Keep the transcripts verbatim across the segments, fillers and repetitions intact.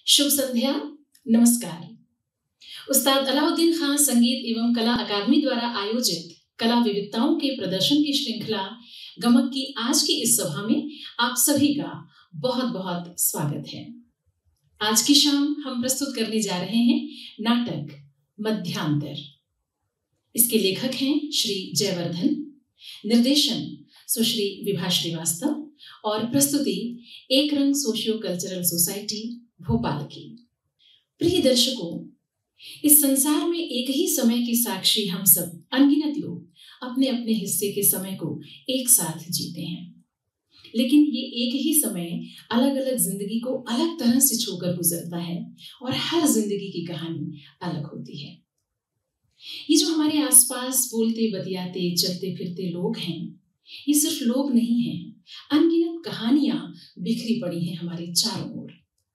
शुभ संध्या, नमस्कार। उस्ताद अलाउद्दीन खान संगीत एवं कला अकादमी द्वारा आयोजित कला विविधताओं के प्रदर्शन की श्रृंखला गमक की आज की इस सभा में आप सभी का बहुत बहुत स्वागत है। आज की शाम हम प्रस्तुत करने जा रहे हैं नाटक मध्यांतर। इसके लेखक हैं श्री जयवर्धन, निर्देशन सुश्री विभा श्रीवास्तव और प्रस्तुति एक रंग सोशियो कल्चरल सोसाइटी भोपाल की। प्रिय दर्शकों, इस संसार में एक ही समय के साक्षी हम सब अनगिनत लोग अपने अपने हिस्से के समय को एक साथ जीते हैं, लेकिन ये एक ही समय अलग अलग जिंदगी को अलग तरह से छूकर गुजरता है और हर जिंदगी की कहानी अलग होती है। ये जो हमारे आसपास बोलते बतियाते चलते फिरते लोग हैं, ये सिर्फ लोग नहीं हैं, अनगिनत कहानियां बिखरी पड़ी हैं हमारे चारों ओर।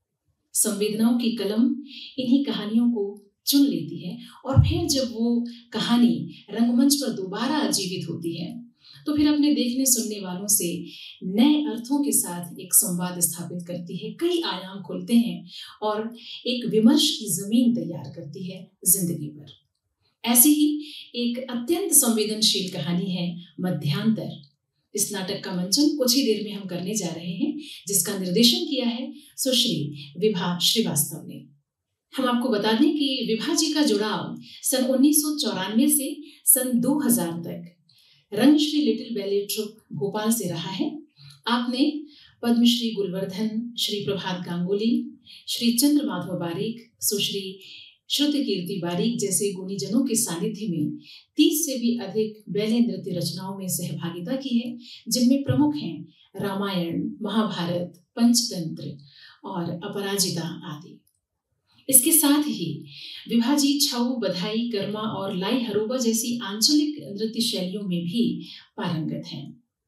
संवेदनाओं की कलम इन्हीं कहानियों को चुन लेती है और फिर जब वो कहानी रंगमंच पर दोबारा जीवित होती है तो फिर अपने देखने सुनने वालों से नए अर्थों के साथ एक संवाद स्थापित करती है, कई आयाम खोलते हैं और एक विमर्श की जमीन तैयार करती है जिंदगी पर। ऐसी ही एक अत्यंत संवेदनशील कहानी है मध्यांतर। इस नाटक का मंचन कुछ ही देर में हम करने जा रहे हैं, जिसका निर्देशन किया है सुश्री विभा श्रीवास्तव ने। हम आपको बता दें कि विभा जी का जुड़ाव सन उन्नीस सौ चौरानवे से सन दो हज़ार तक Rangshri little ballet troupe Bhopal से रहा है। आपने पद्मश्री गुलवर्धन, श्री प्रभात गांगुली, श्री चंद्र माधव बारीक, सुश्री श्रुति कीर्ति बारीक जैसे गुणीजनों के सानिध्य में तीस से भी अधिक बैले नृत्य रचनाओं में सहभागिता की है, जिनमें प्रमुख हैं रामायण, महाभारत, पंचतंत्र और अपराजिता आदि। इसके साथ ही विभा जी छऊ, बधाई, कर्मा और लाई हरोबा जैसी आंचलिक नृत्य शैलियों में भी पारंगत हैं।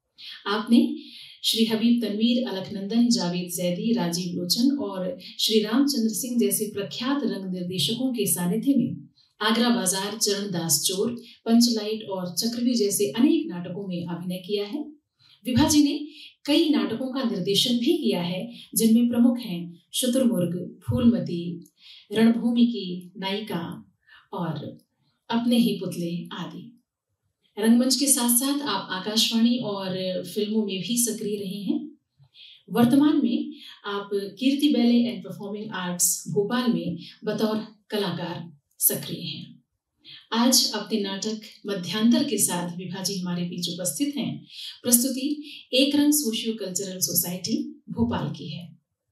आपने श्री हबीब तनवीर, अलकनंदन, जावेद जैदी, राजीव लोचन और श्री रामचंद्र सिंह जैसे प्रख्यात रंग निर्देशकों के सानिध्य में आगरा बाजार, चरणदास चोर, पंचलाइट और चक्रवी जैसे अनेक नाटकों में अभिनय किया है। विभा जी ने कई नाटकों का निर्देशन भी किया है, जिनमें प्रमुख हैं शुतुरमुर्ग, फूलमती, रणभूमि की नायिका और अपने ही पुतले आदि। रंगमंच के साथ साथ आप आकाशवाणी और फिल्मों में भी सक्रिय रहे हैं। वर्तमान में आप Kirti ballet and performing arts Bhopal में बतौर कलाकार सक्रिय हैं। आज अपने नाटक मध्यांतर के साथ विभा जी हमारे बीच उपस्थित हैं। प्रस्तुति एक रंग सोशियो कल्चरल सोसाइटी भोपाल की है।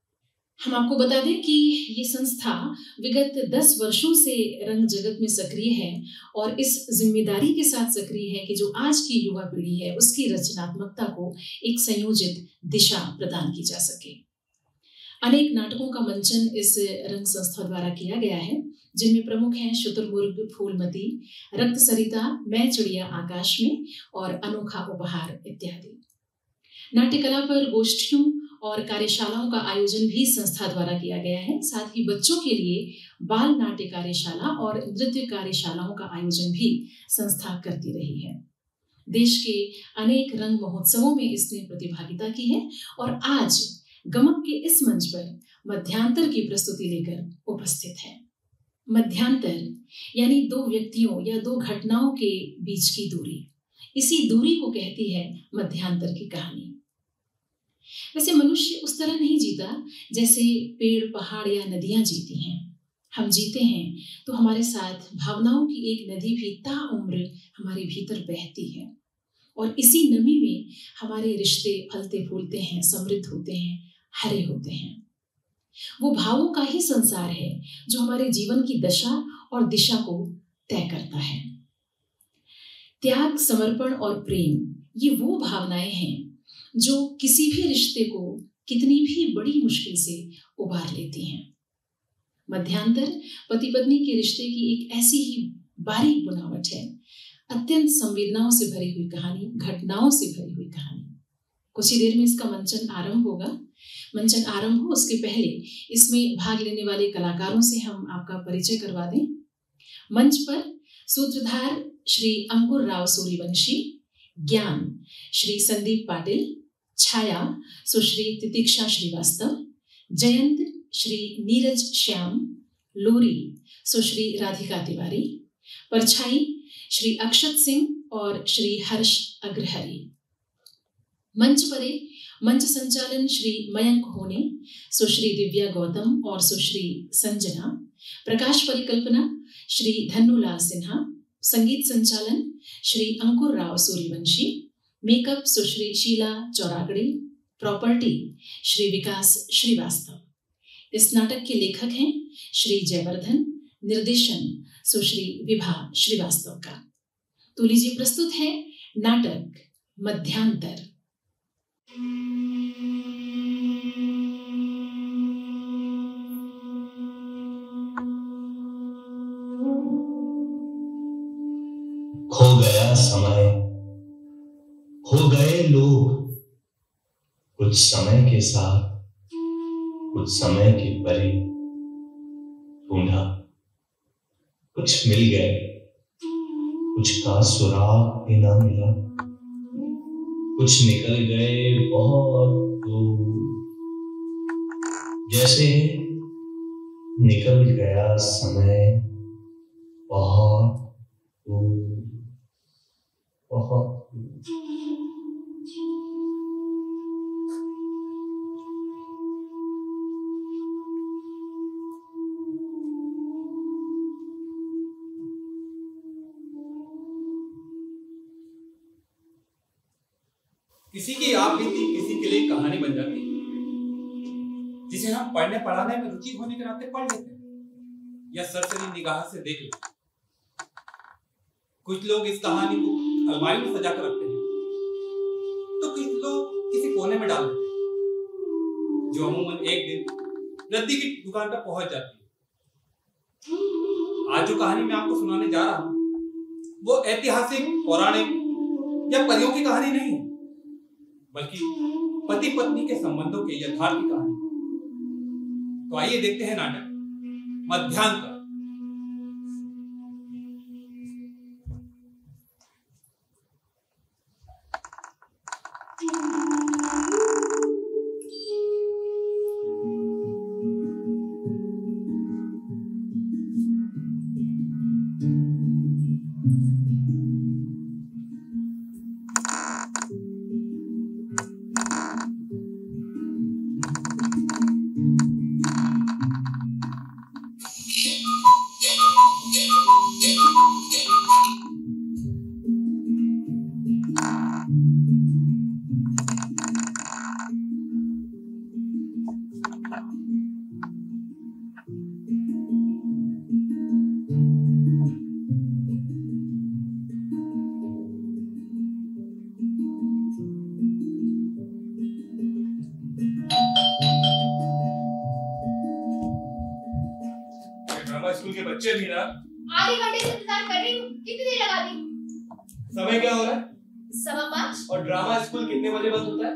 हम आपको बता दें कि ये संस्था विगत दस वर्षों से रंग जगत में सक्रिय है और इस जिम्मेदारी के साथ सक्रिय है कि जो आज की युवा पीढ़ी है उसकी रचनात्मकता को एक संयोजित दिशा प्रदान की जा सके। अनेक नाटकों का मंचन इस रंग संस्था द्वारा किया गया है, जिनमें प्रमुख हैं शुतुरमुर्ग, फूलमती, रक्त सरिता, मैं चिड़िया आकाश में और अनोखा उपहार इत्यादि। नाट्य कला पर गोष्ठियों और कार्यशालाओं का आयोजन भी संस्था द्वारा किया गया है। साथ ही बच्चों के लिए बाल नाट्य कार्यशाला और नृत्य कार्यशालाओं का आयोजन भी संस्था करती रही है। देश के अनेक रंग महोत्सवों में इसने प्रतिभागिता की है और आज गमक के इस मंच पर मध्यांतर की प्रस्तुति लेकर उपस्थित है। मध्यांतर यानी दो व्यक्तियों या दो घटनाओं के बीच की दूरी, इसी दूरी को कहती है मध्यांतर की कहानी। वैसे मनुष्य उस तरह नहीं जीता जैसे पेड़, पहाड़ या नदियां जीती हैं। हम जीते हैं तो हमारे साथ भावनाओं की एक नदी भी ताउम्र हमारे भीतर बहती है और इसी नमी में हमारे रिश्ते फलते फूलते हैं, समृद्ध होते हैं, हरे होते हैं। वो भावों का ही संसार है जो हमारे जीवन की दशा और दिशा को तय करता है। त्याग, समर्पण और प्रेम, ये वो भावनाएं हैं जो किसी भी रिश्ते को कितनी भी बड़ी मुश्किल से उबार लेती हैं। मध्यांतर पति पत्नी के रिश्ते की एक ऐसी ही बारीक बुनावट है, अत्यंत संवेदनाओं से भरी हुई कहानी, घटनाओं से भरी हुई कहानी। कुछ ही देर में इसका मंचन आरंभ होगा। मंचन आरंभ हो उसके पहले इसमें भाग लेने वाले कलाकारों से हम आपका परिचय करवा दें। मंच पर सूत्रधार श्री अंकुर राव सूर्यवंशी, ज्ञान श्री संदीप पाटिल, छाया सुश्री तितिक्षा श्रीवास्तव, जयंत श्री नीरज श्याम, लोरी सुश्री राधिका तिवारी, परछाई श्री अक्षत सिंह और श्री हर्ष अग्रहरी। मंच परे मंच संचालन श्री मयंक होने, सुश्री दिव्या गौतम और सुश्री संजना। प्रकाश परिकल्पना श्री धन्नूलाल सिन्हा। संगीत संचालन श्री अंकुर राव सूर्यवंशी। मेकअप सुश्री शीला चौरागड़े। प्रॉपर्टी श्री विकास श्रीवास्तव। इस नाटक के लेखक हैं श्री जयवर्धन। निर्देशन सुश्री विभा श्रीवास्तव का। तो लीजिए प्रस्तुत है नाटक मध्यांतर। खो गया समय, हो गए लोग, कुछ समय के साथ कुछ समय की परी। ढूंढा, कुछ मिल गए, कुछ का सुराग भी ना मिला। कुछ निकल गए बहुत दूर, जैसे निकल गया समय बहुत दूर, बहुत दूर। किसी की आप बीती किसी के लिए कहानी बन जाती है, जिसे हम पढ़ने पढ़ाने में रुचि होने के नाते पढ़ लेते हैं या सरसरी निगाह से देख लेते हैं। कुछ लोग इस कहानी को अलमारी में सजा कर रखते हैं, तो कुछ लोग किसी कोने में डाल देते हैं, जो अमूमन एक दिन रद्दी की दुकान पर पहुंच जाती है। आज जो कहानी मैं आपको सुनाने जा रहा हूं वो ऐतिहासिक, पौराणिक या परियों की कहानी नहीं है, बल्कि पति पत्नी के संबंधों के यथार्थ की कहानी। तो आइए देखते हैं नाटक मध्यांतर। स्कूल के बच्चे भी ना आधे घंटे से इंतजार कर रही हूँ, कितनी देर लगा दी? समय क्या हो रहा है? सवा पाँच। और ड्रामा स्कूल कितने बजे बंद होता है?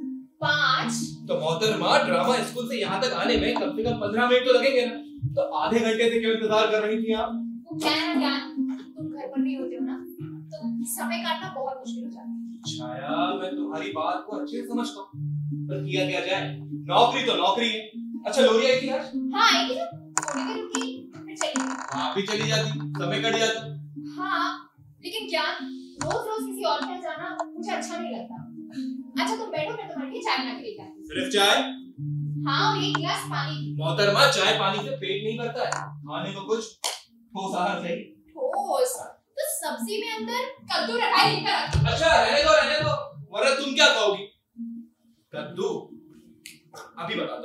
पाँच। तो मोहतरमा, ड्रामा स्कूल से यहाँ तक आने में कम से कम पंद्रह मिनट तो लगेंगे ना। तो आधे घंटे से क्यों इंतजार कर रही थी आप? वो क्या है ना ज्ञान, तुम घर पर नहीं होते हो ना, तो समय काटना बहुत मुश्किल हो जाता है। छाया, मैं तुम्हारी बात को अच्छे से समझता हूँ, पर किया क्या जाए, नौकरी तो नौकरी है। अच्छा, लोरी आई थी आज? हाँ आई थी ना, थोड़ी देर रुकी फिर चली गई। आप भी चली जाती, समय कट जाता। हाँ, लेकिन ज्ञान, रोज रोज किसी और के यहाँ जाना मुझे अच्छा नहीं लगता। अच्छा तुम बैठो, मैं तुम्हारे लिए चाय बना के लेकर आती हूँ। सिर्फ चाय? हाँ, और एक गिलास पानी। मोहतरमा, चाय पानी से पेट नहीं भरता है, खाने को कुछ ठोस आहार चाहिए। ठोस? तो सब्जी में अंदर कद्दू रखा है, लेकर आती हूँ। अच्छा रहने दो रहने दो, वरना तुम क्या खाओगी? कद्दू? अभी बताता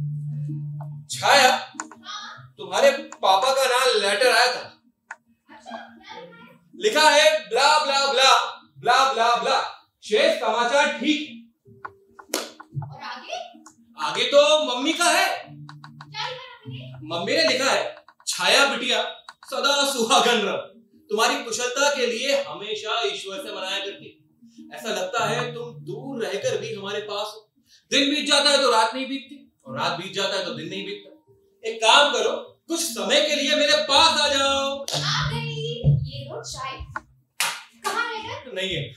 हूँ। छाया, तुम्हारे पापा का नाम लेटर आया था। अच्छा, क्या लिखा है? लिखा है ब्ला ब्ला ब्ला ब्ला ब्ला ब्ला, शेष समाचार ठीक है। और आगे? आगे तो मम्मी का है। क्या लिखा है मम्मी ने? मम्मी ने लिखा है, छाया बिटिया सदा सुहागन रह, तुम्हारी कुशलता के लिए हमेशा ईश्वर से मनाया करती। ऐसा लगता है तुम दूर रहकर भी हमारे पास हो। दिन बीत जाता है तो रात नहीं बीतती, और रात बीत जाता है तो दिन नहीं बीतता। एक काम करो, कुछ समय के लिए मेरे पास आ जाओ। आ गई, ये लो चाय। कहाँ है लेटर? नहीं है।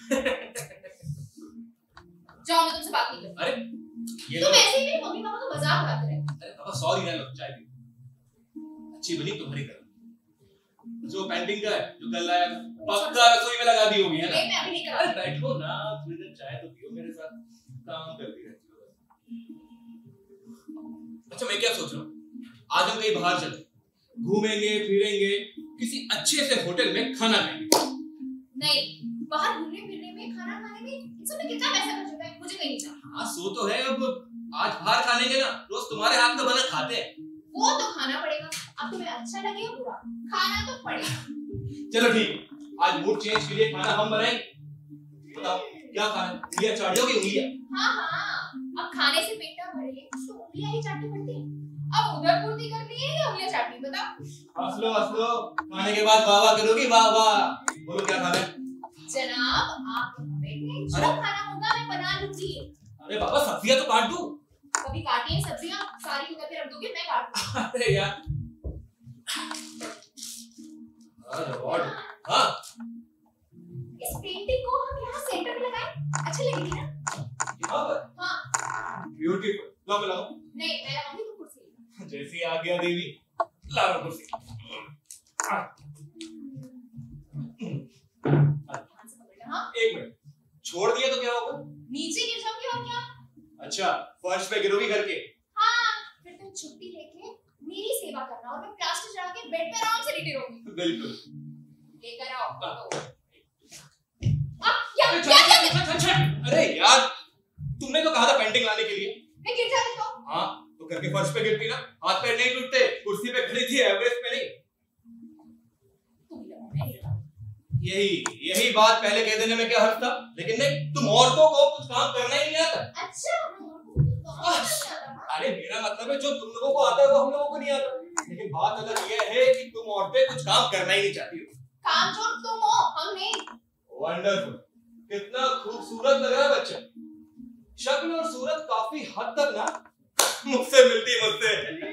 जाओ, मैं तुमसे बात नहीं करती। अरे ये तुम लो। ऐसे ही मेरी मम्मी पापा का मजाक उड़ाते रहते अरे बाबा सॉरी ना लो चाय पी। अच्छी बनी तुम्हारी तरह। जो पेंटिंग का है जो कल लाया था पक्का रसोई में लगा दी होगी है ना? मैं अभी लेकर आती हूँ। बैठो ना थोड़ी देर चाय तो पियो मेरे साथ काम करती रहती हो। अच्छा मैं क्या सोच रहा हूँ आज हम कहीं बाहर चले घूमेंगे फिरेंगे किसी अच्छे से होटल में खाना खाएंगे। नहीं बाहर घूमने फिरने में खाना खाने में इन सब में कितना पैसा खर्च होता है मुझे कहीं नहीं जाना। हाँ सो तो है अब आज बाहर खा लेंगे ना रोज तुम्हारे हाथ का बना खाते हैं। वो तो खाना पड़ेगा अब तुम्हें अच्छा लगे या बुरा खाना तो पड़ेगा। चलो ठीक आज मूड चेंज के लिए खाना हम बनाएंगे। बताओ क्या खाना है? उंगलियां चाटियोगे उंगलियां? हाँ हाँ अब खाने से पेट ना भरे तो उंगलियां ही चाटनी पड़ती है। अब उधर पूर्ति करनी है या उंगलियां चाटनी बताओ। हंस लो हंस लो खाने के बाद वाह वाह करोगी वाह वाह। बोलो क्या खाना है? जनाब आप बैठे जो खाना होगा मैं बना लूंगी। अरे बाबा सब्जियां तो काट दूं। कभी काटी है सब्जियां सारी कुकर पे रख दोगे मैं काट दूंगी। अरे यार अरे गॉड हाँ इस पेंटिंग को हम यहाँ सेंटर में लगाएं अच्छा लगेगी ना? यहाँ पर? हाँ ब्यूटीफुल लाओ मैं लाऊं? नहीं मैं लगाऊंगी तो कुर्सी। जैसी आज्ञा देवी ला रहा कुर्सी। हाँ एक मिनट छोड़ दिया तो क्या होगा? नीचे गिर जाओगे और क्या? अच्छा फर्श पे गिरोगी करके? हाँ फिर तुम छुट्टी लेके मेरी सेवा करना और मैं प्लास्टर चढ़ा के बेड पे आराम से लेटी रहूंगी। बिल्कुल लेकर आओ। अब क्या क्या क्या अरे यार तुमने तो कहा था पेंटिंग लाने के लिए। मैं गिर जाती तो? हाँ तो करके फर्श पे गिरती ना हाथ पैर नहीं टूटते कुर्सी पे खड़ी थी एवरेस्ट पे नहीं। तुम ही लगाओ मैं ही लगाऊं। यही यही बात पहले कह देने में क्या हर्ज था लेकिन नहीं तुम औरतों को कुछ काम करना ही नहीं आता। अच्छा अरे मेरा मतलब है जो तुम लोगों को आता है वो हम लोगों को नहीं आता लेकिन बात अलग ये है कि तुम औरतें कुछ काम करना ही नहीं चाहती हो। काम जो तुम हो हम नहीं। वंडरफुल कितना खूबसूरत लग रहा है बच्चा। शक्ल और सूरत काफी हद तक ना मुझसे मिलती मुझसे।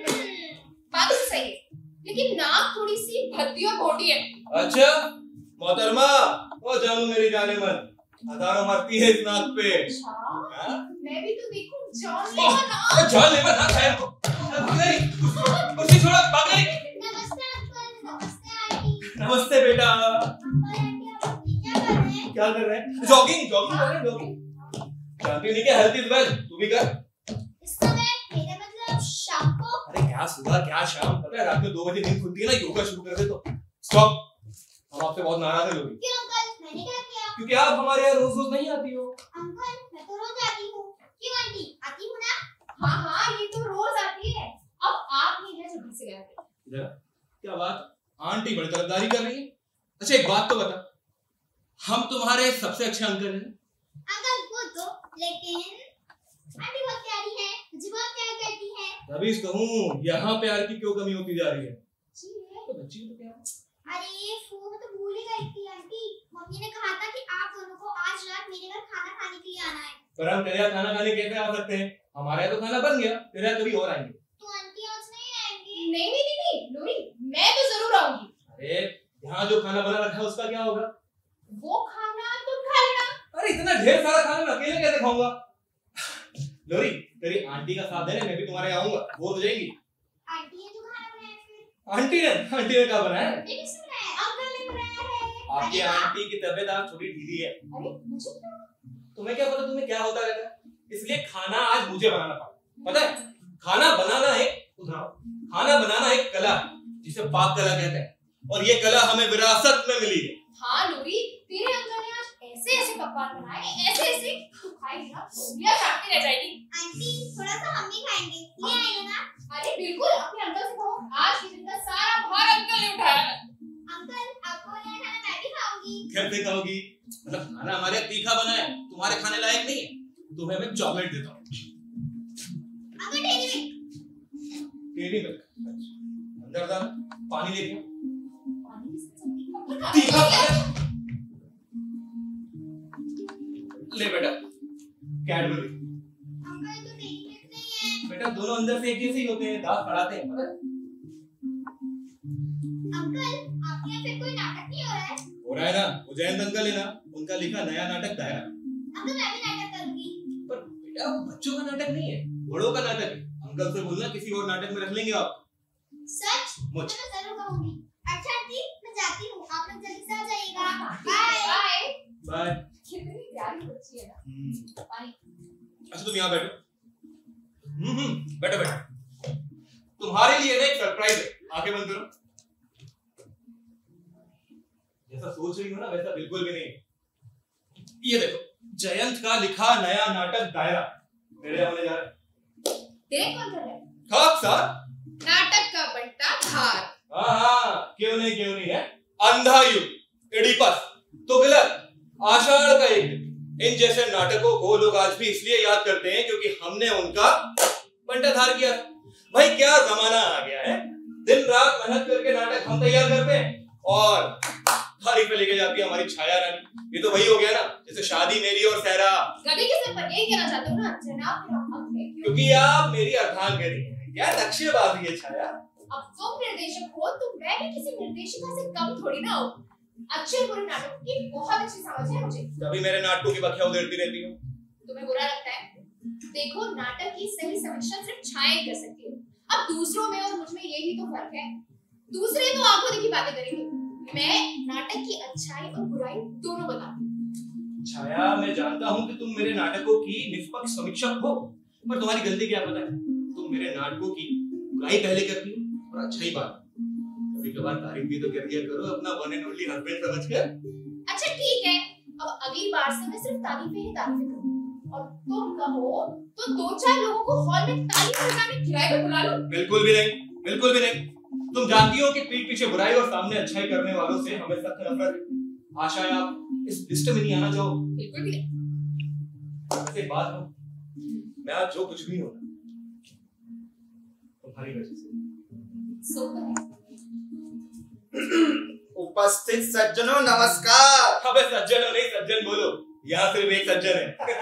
बात तो सही है लेकिन नाक थोड़ी सी भद्दी और मोटी है। अच्छा मोहतरमा ओ जानू मेरी जाने मन हजारों मरती है इस नाक पे। अच्छा हाँ? मैं भी तो देखूं जानलेवा नाक। जानलेवा नाक है नहीं कुर्सी छोड़ो भाग गई। नमस्ते अंकल नमस्ते आंटी। नमस्ते बेटा अंकल आंटी आप क्या कर रहे हैं? क्या कर रहे हैं? जॉगिंग जॉगिंग कर रहे हैं जॉगिंग। जानती नहीं क्या हेल्थ इज वेल्थ तू भी कर। इस समय मेरा मतलब शाम को। अरे क्या सुबह क्या शाम पता है रात में दो बजे नींद खुलती है ना योगा शुरू कर दे तो स्टॉप। हम आपसे बहुत नाराज हैं लोग क्यों अंकल मैंने क्या किया? क्योंकि आप हमारे यहाँ रोज रोज नहीं आती हो। अंकल मैं तो रोज आती हूँ। क्यों आंटी आती हूँ ना? हाँ हाँ ये तो रोज आती है। अब आप नहीं है जो घर से गए थे। इधर क्या बात आंटी बड़ी तरफदारी कर रही है। अच्छा एक बात तो बता हम तुम्हारे सबसे अच्छे अंकल हैं। अंकल वो तो लेकिन आंटी बहुत प्यारी है मुझे बहुत प्यार करती है। तभी कहूँ यहाँ प्यार की क्यों कमी होती जा रही है? जी है। तो बच्ची तो प्यार अरे वो तो भूल ही गई थी आंटी। मम्मी ने कहा था कि आप दोनों को आज रात मेरे घर खाना खाने के लिए आना है। पर हम तेरे यहाँ खाना खाने कैसे आ सकते हैं? हमारे यहाँ तो खाना बन गया तेरे यहाँ कभी और आएंगे। तो आंटी आज नहीं आएंगी? नहीं नहीं नहीं नहीं लोरी मैं तो जरूर आऊंगी। अरे यहाँ जो खाना बना रखा है उसका क्या होगा? वो खाना तुम खा लेना। अरे इतना ढेर सारा खाना मैं अकेले कैसे खाऊंगा? लोरी तेरी आंटी का साथ देने मैं भी तुम्हारे यहाँ आऊंगा बोर हो जाएगी। आंटी ने जो खाना बनाया फिर? आंटी ने आंटी ने क्या बनाया? ये किसने बनाया? अंकल ने बनाया है। आपकी अरे वाह। आंटी की तबीयत आज थोड़ी ढीली है। अरे मुझे क्या? तुम्हें क्या पता तुम्हें क्या होता रहता है इसलिए खाना आज मुझे बनाना पड़ा। पता है खाना बनाना एक उदाहरण खाना बनाना एक कला है जिसे पाक कला कहते हैं और ये कला हमें विरासत में मिली है। हाँ लोरी तेरे अंकल ने आज ऐसे ऐसे पकवान बनाए ऐसे ऐसे तू खाएगी ना उंगलियां चाटती रह जाएगी। आंटी थोड़ा सा हम भी खाएंगे ले आइए ना। अरे बिल्कुल अपने अंकल से कहो आज के दिन का सारा भार अंकल ने उठाया है। अंकल आपको ये खाना मैं भी खाऊंगी। कैसे खाओगी? मतलब खाना हमारे यहाँ तीखा बना है तुम्हारे खाने लायक नहीं है। तुम्हें मैं चॉकलेट देता हूँ। अंकल डेरी में डेरी मिल्क अंदर जा पानी लेके आओ। पानी तीखा ले बेटा कैडबरी। अंकल तो डेरी मिल्क नहीं है। बेटा दोनों अंदर से एक जैसे ही होते हैं दांत खड़ाते हैं पता है? अंकल आपके यहाँ फिर कोई नाटक नहीं हो रहा है? हो रहा है ना वो जयंत अंकल है ना उनका लिखा नया नाटक दायरा। अंकल मैं भी नाटक करूंगी। पर बेटा वो बच्चों का नाटक नहीं है बड़ों का नाटक है। अंकल से बोलना किसी और नाटक में रख लेंगे आप। सच? मुझ तो मैं जरूर कहूंगी। अच्छा आंटी मैं जाती हूँ, आप लोग जल्दी से आ जाइएगा। Bye bye bye. कितनी प्यारी बच्ची है ना। पानी। अच्छा तुम यहाँ बैठो। हम्म हम्म बैठो बैठो। तुम्हारे लिए ना एक सरप्राइज है, आंखें बंद करो। जैसा सोच रही हो ना वैसा बिल्कुल भी नहीं। ये देखो जयंत का लिखा नया नाटक दायरा मेरे होने जा रहा है। तेरे कौन कर रहा है? खाक सा नाटक का बंटा धार। हाँ हाँ क्यों नहीं क्यों नहीं है। अंधा युग, एडिपस, तुगलक, आषाढ़ का एक दिन, इन जैसे नाटकों को लोग आज भी इसलिए याद करते हैं क्योंकि हमने उनका बंटाधार किया। भाई क्या जमाना आ गया है, दिन रात मेहनत करके नाटक हम तैयार करते हैं और तारीख पे लेके जाती है हमारी छाया रानी। ये तो वही हो गया ना जैसे शादी मेरी और सहरा। गधे के सिर पर यही कहना चाहते हो ना जनाब मेरा हक है क्योंकि आप मेरी अर्धांगिनी हैं। क्या नक्शेबाजी है छाया। अब तुम निर्देशक हो तो मैं भी किसी निर्देशिका से कम थोड़ी ना हो। अच्छे बुरे नाटक की बहुत अच्छी समझ है मुझे। तभी मेरे नाटकों की बखिया उधेड़ती रहती हो। तुम्हें बुरा लगता है? देखो नाटक की सही समीक्षा सिर्फ छाया ही कर सकती है। अब दूसरों में और मुझ में यही तो फर्क है। दूसरे तो आंखों देखी बातें करेंगे, मैं नाटक की अच्छाई और बुराई दोनों बताती हूँ। छाया मैं जानता हूँ कि तुम मेरे नाटकों की निष्पक्ष समीक्षक हो, पर तुम्हारी गलती क्या पता है? तुम मेरे नाटकों की बुराई पहले करती हो और अच्छाई बात। कभी कभार तारीफ भी तो कर दिया करो अपना वन एंड ओनली हस्बैंड समझकर। अच्छा ठीक है, अब अगली बार से मैं सिर्फ तारीफें ही तारीफें करूँ और तुम कहो तो दो चार लोगों को हॉल में ताली बजाने किराए पे बुला लो। बिल्कुल भी नहीं, बिल्कुल भी नहीं। तुम जानती हो कि पीठ पीछे बुराई और सामने अच्छाई करने वालों से हमें सख्त नफरत है। आशा है आप इस लिस्ट में नहीं आना चाहो। बिल्कुल भी नहीं। वैसे बात हो, मैं आज जो कुछ भी हूँ तुम्हारी वजह से। सो तो है। उपस्थित सज्जनों नमस्कार। अबे सज्जन नहीं सज्जन बोलो, यहाँ सिर्फ एक सज्जन है।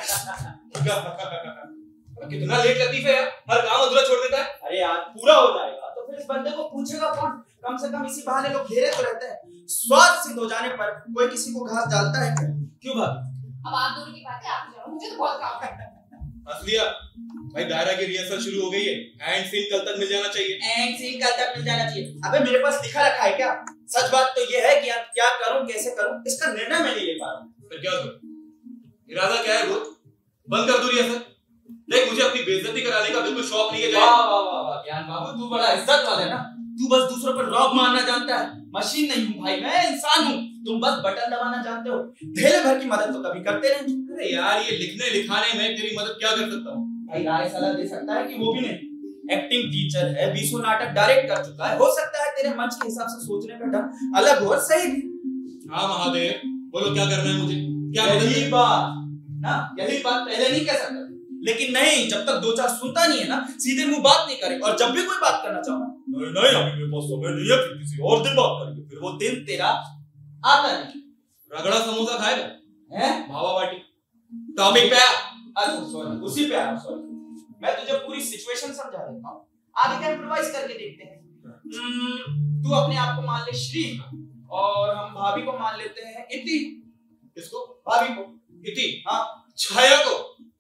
कितना लेट लतीफ है यार, हर काम अधूरा छोड़ देता है। अरे यार पूरा हो जाएगा तो फिर इस बंदे को पूछेगा कौन? कम से कम इसी बहाने लोग घेरे तो रहते हैं। स्वार्थ सिद्ध हो जाने पर कोई किसी को घास डालता है क्या? क्यों भाभी? अब आप दोनों की बातें आप ही जानो, मुझे तो बहुत काम है। असलिया भाई दायरा की रिहर्सल शुरू हो गई है, एंड सीन कल तक मिल जाना चाहिए। एंड सीन कल तक मिल जाना चाहिए। अबे मेरे पास लिखा रखा है क्या? सच बात तो ये है कि यार क्या करूं कैसे करूं इसका निर्णय मैं नहीं ले पा रहा हूं। फिर क्या करूं? इरादा क्या है वो? बंद कर दूं रिहर्सल? देख मुझे अपनी बेइज्जती कराने का बिल्कुल शौक नहीं है। वाह वाह वाह वाह ज्ञान बाबू तू बड़ा इज्जत वाला है ना। तू बस दूसरों पर रौब मारना जानता है। मशीन नहीं हूं भाई, मैं इंसान हूं। तुम बस बटन दबाना जानते हो। ढेले भर की मदद तो कभी करते नहीं। अरे यार ये लिखने लिखाने में तेरी मदद क्या कर सकता हूँ? भाई राय सलाह दे सकता है कि वो भी नहीं। एक्टिंग टीचर है, बीसों नाटक डायरेक्ट कर चुका है। हो सकता है तेरे मंच के हिसाब से सोचने का ढंग अलग हो और सही भी। हाँ महादेव बोलो क्या करना है मुझे? क्या मदद यही करना? बात ना, यही बात पहले नहीं कह सकता, लेकिन नहीं जब तक दो चार सुनता नहीं है ना सीधे मुंह बात नहीं करे। और जब भी कोई बात करना चाहो नहीं नहीं अभी मेरे पास समय नहीं है, फिर किसी और दिन बात करेंगे। फिर वो दिन तेरा आता नहीं। रगड़ा समोसा खाएगा हैं? मावा बाटी टॉपिक पे आ। अच्छा सॉरी, उसी पे आ रहा हूं। सॉरी मैं तुझे पूरी सिचुएशन समझा देता हूं, आगे का इम्प्रोवाइज करके देखते हैं। हम्म, तू अपने आप को मान ले श्री और हम भाभी को मान लेते हैं इति। किसको? भाभी को। इति? हाँ छाया को।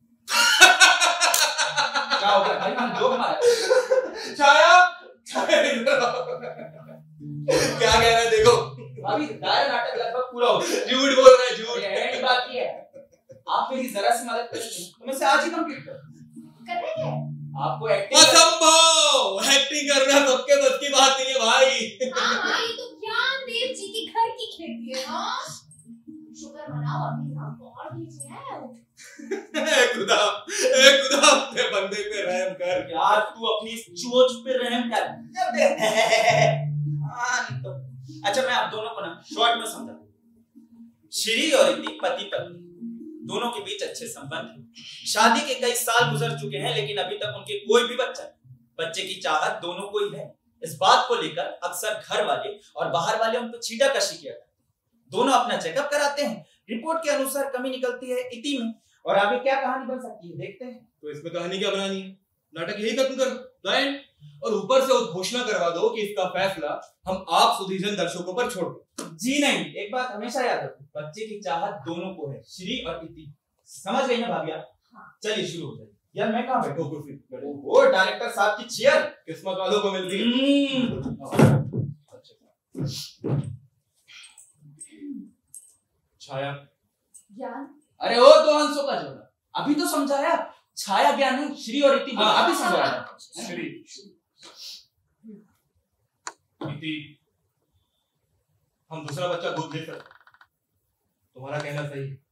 क्या हो गया भाई, मैंने जोक मारा। छाया छाया इधर आओ। क्या कह रहा है देखो। भाभी दायरा नाटक लगभग पूरा हो गया। झूठ बोल रहा है झूठ। एंड बाकी है, आप मेरी जरा सी मदद करेंगे तो मैं से आज ही कंप्लीट कर कर रहे हैं? आपको एक्टिंग असंभव, एक्टिंग करना सबके बस की बात नहीं है भाई। हाँ हाँ ये तो ज्ञान देव जी की घर की खेती है ना। शुक्र मनाओ अभी ना और भेजे हैं। ए खुदा, ए खुदा अपने बंदे पे रहम कर। यार तू अपनी इस चोच पे रहम कर। जब दे हाँ नहीं तो अच्छा मैं आप दोनों को ना शॉर्ट में समझा। श्री और इति पति पत्नी दोनों के बीच अच्छे संबंध हैं। शादी के कई साल गुजर चुके हैं लेकिन अभी तक उनके कोई भी बच्चा बच्चे की चाहत दोनों को ही है। इस बात को लेकर अक्सर घर वाले और बाहर वाले उन पर छीटाकशी किया करते हैं। दोनों अपना चेकअप कराते हैं। रिपोर्ट के अनुसार कमी निकलती है इति में और आगे क्या कहानी बन सकती है देखते हैं। तो इसमें कहानी क्या बनानी है? नाटक यही खत्म कर दो और ऊपर से घोषणा करवा दो कि इसका फैसला हम आप सुधीजन दर्शकों पर छोड़ दो। जी नहीं, एक बात हमेशा याद रखो, बच्चे की चाहत दोनों को है, श्री और इति। समझ गई ना भाभी आप? हाँ। चलिए शुरू हो जाए। यार मैं कहाँ बैठूं? कुर्सी बैठो। वो डायरेक्टर साहब की चेयर किस्मत वालों को मिलती है। छाया ज्ञान अरे ओ तो अंशों का जोड़ा अभी तो समझाया। छाया ज्ञान है, श्री और इति हाँ, अभी समझाया। श्री इति हम दूसरा बच्चा गोद ले सकते, तुम्हारा कहना सही है,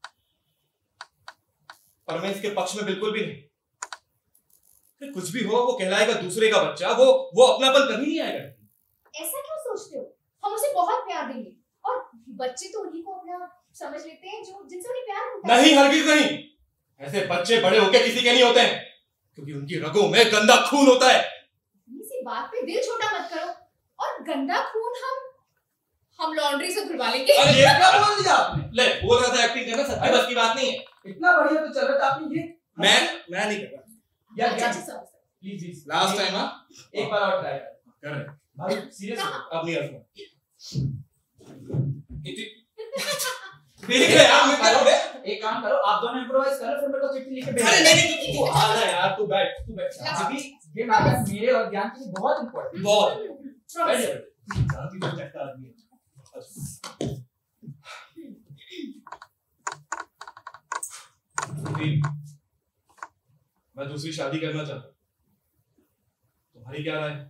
पर मैं इसके पक्ष में बिल्कुल भी नहीं। फिर कुछ भी हो वो कहलाएगा दूसरे का बच्चा, वो वो अपनापन कभी नहीं आएगा। ऐसा क्यों सोचते हो? हम उसे बहुत प्यार देंगे और बच्चे तो उन्हीं को अपना समझ लेते हैं जो जिनसे उन्हें प्यार होता है। नहीं, हरगिज नहीं। ऐसे बच्चे बड़े होके किसी के नहीं होते हैं, क्योंकि उनकी रगों में गंदा खून होता है। इसी बात पे दिल छोटा मत करो। और गंदा खून हम हम लॉन्ड्री से धुलवा लेंगे। अरे ये क्या बोल दिया आपने? ले, बोल रहा था एक्टिंग करना सबके बस की बात नहीं है। इतना बढ़िया तो चल रहा था आपने ये। मैं मैं नहीं कर रहा। यार अच्छा क्या अच्छा सब प्लीज प्लीज लास्ट टाइम हां एक बार और ट्राई कर रहे हैं। भाई सीरियस अब नहीं हंसना। इति देख ले यार, मैं करो रे। एक काम करो, आप दोनों इम्प्रोवाइज करो, फिर मेरे को चिट्ठी लिख के भेज अरे दो। नहीं नहीं, तू आ जा यार, तू बैठ तू बैठ। अभी ये नाटक मेरे और ज्ञान के लिए बहुत इंपॉर्टेंट बहुत Promise. बैठ जा। शांति से बैठता आदमी है। इति, मैं दूसरी शादी करना चाहता हूँ, तुम्हारी क्या राय है?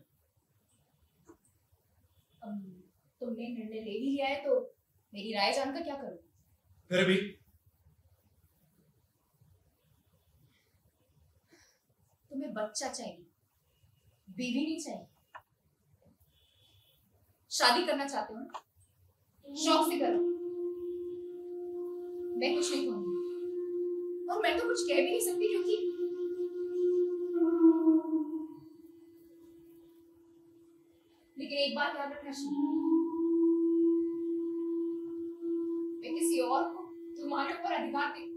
अम, तुमने निर्णय ले ही लिया है तो मेरी राय जानकर क्या करूं? फिर भी तुम्हें बच्चा चाहिए, बीवी नहीं चाहिए। शादी करना चाहते हो ना? शौक से करो। मैं कुछ नहीं कहूंगी और मैं तो कुछ कह भी नहीं सकती क्योंकि लेकिन एक बात याद रखना श्री, मैं किसी और को तुम्हारे ऊपर अधिकार दे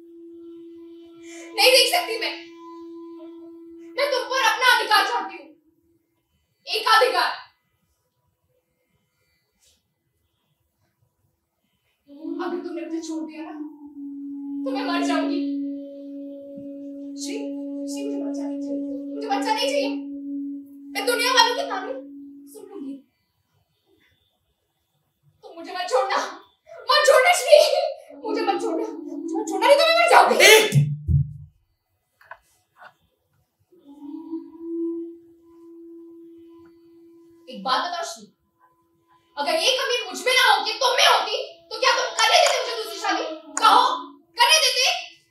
नहीं देख सकती। मैं मैं तुम पर अपना अधिकार चाहती हूँ, एकाधिकार। अगर तुमने मुझे छोड़ दिया ना तो मैं मर जाऊंगी। श्री, श्री मुझे बच्चा नहीं चाहिए, मुझे बच्चा नहीं चाहिए। मैं दुनिया वालों की तारीफ सुन लूंगी। तुम मुझे मत छोड़ना, मत छोड़ना श्री, मुझे मत छोड़ना, मुझे मत छोड़ना नहीं तो मैं मर जाऊंगी। एक बात बताओ श्री, अगर ये कमी मुझ में ना होती तुम में होती तो क्या तुम करने देते मुझे दूसरी शादी? कहो, करने देते?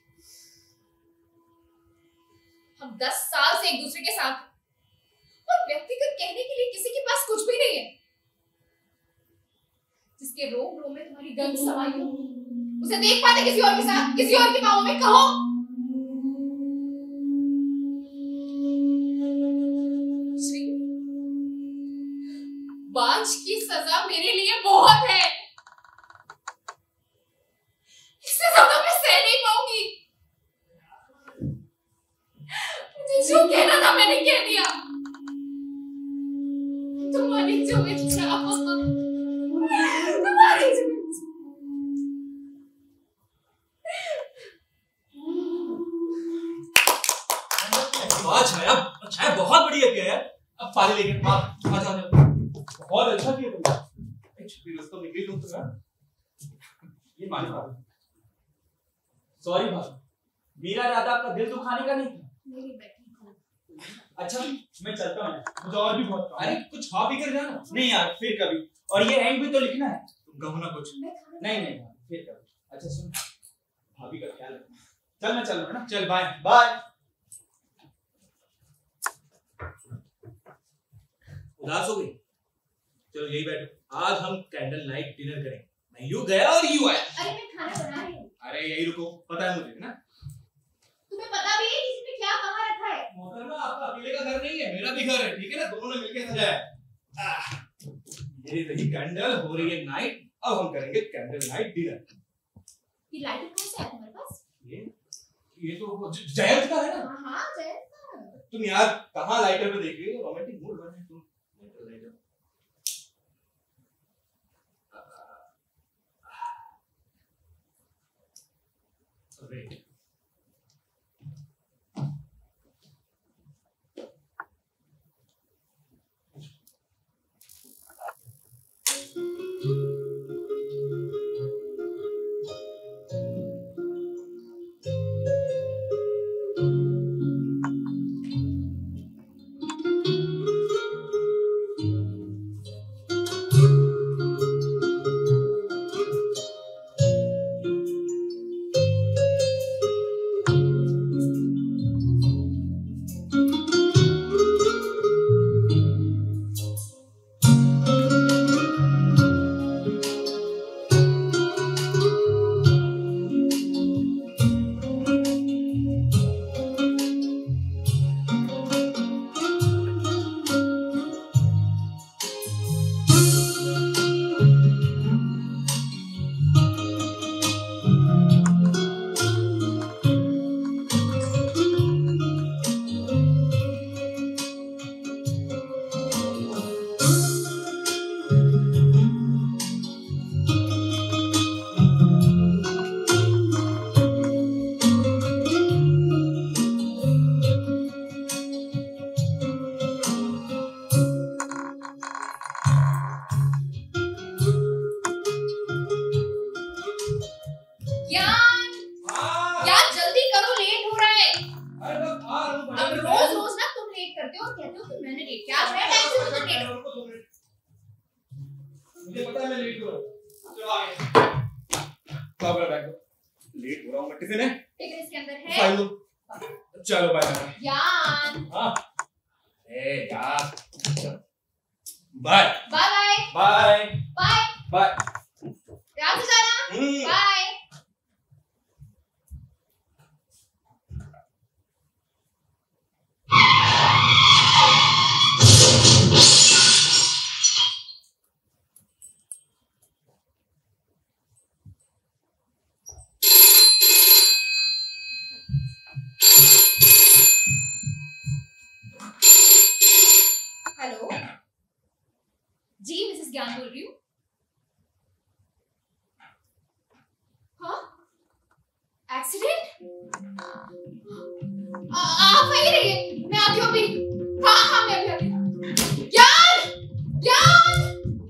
हम दस साल से एक दूसरे के साथ और व्यक्तिगत कहने के लिए किसी के पास कुछ भी नहीं है। जिसके रोम रोम में तुम्हारी गंध समाई हो उसे देख पाते किसी और के साथ, किसी और की बाहों में? कहो। श्री, बांझ की सजा मेरे लिए बहुत है, इससे ज्यादा मैं सह नहीं पाऊंगी। मुझे जो कहना था मैंने कह दिया। तुम्हारी जो इच्छा हो, तुम्हारी जो इच्छा। वाह छाया, छाया बहुत बढ़िया किया यार। अब पानी लेके आ आ जा जा। बहुत अच्छा किया तुमने। एक छुट्टी रस्तों निकली तुम तो यार। ये मानी बात। सॉरी भाभी, मेरा इरादा आपका दिल दुखाने का नहीं था। मेरी बैठी को। अच्छा मैं चलता हूँ, मुझे और भी बहुत काम है। अरे कुछ खा पी कर जाना। नहीं यार फिर कभी, और ये एंड भी तो लिखना है। तुम कहो ना कुछ। मैं खाना नहीं नहीं भाभी, फिर कभी। अच्छा सुन, भाभी का ख्याल रखना। चल मैं चल रहा हूँ ना। चल बाय बाय। उदास हो गई? चलो यही बैठो, आज हम कैंडल नाइट डिनर करेंगे। मैं यूं गया और यूं आया। अरे मैं खाना बना रही हूँ। अरे यही रुको, पता है मुझे ना। तुम्हें पता भी है किसी ने क्या कहाँ रखा है? मोहतरमा, आपका अकेले का घर नहीं है, मेरा भी घर है, ठीक है ना? दोनों ने मिलकर सजाया। आह, ये रही कैंडल, हो रही है नाइट। अब हम करेंगे कैंडल नाइट डिनर। ये लाइटर कहाँ से आया तुम्हारे पास? ये ये तो वो ज- जयंत का है ना? हाँ हाँ जय। तुम यार कहाँ लाइटर पे देख रही हो? रोमांटिक मूड बना है तुम। Lighter lighter. अरे मुझे पता है मैं लेट हो रहा हूँ। चलो आगे। कहाँ पर बैग? लेट हो रहा हूँ मैं। टिफिन है? टिफिन इसके अंदर है। फाइल दो। चलो बाय बाय। यान। हाँ। ए यार। Bye. Bye bye. Bye. Bye. Bye. ध्यान से जाना। हम्म। बाय। हेलो जी, मिसेस ज्ञान बोल रही हूँ। हाँ, एक्सीडेंट? आप वहीं रहिए, मैं आती हूँ अभी। हाँ हाँ मैं अभी आती हूँ। ज्ञान, ज्ञान।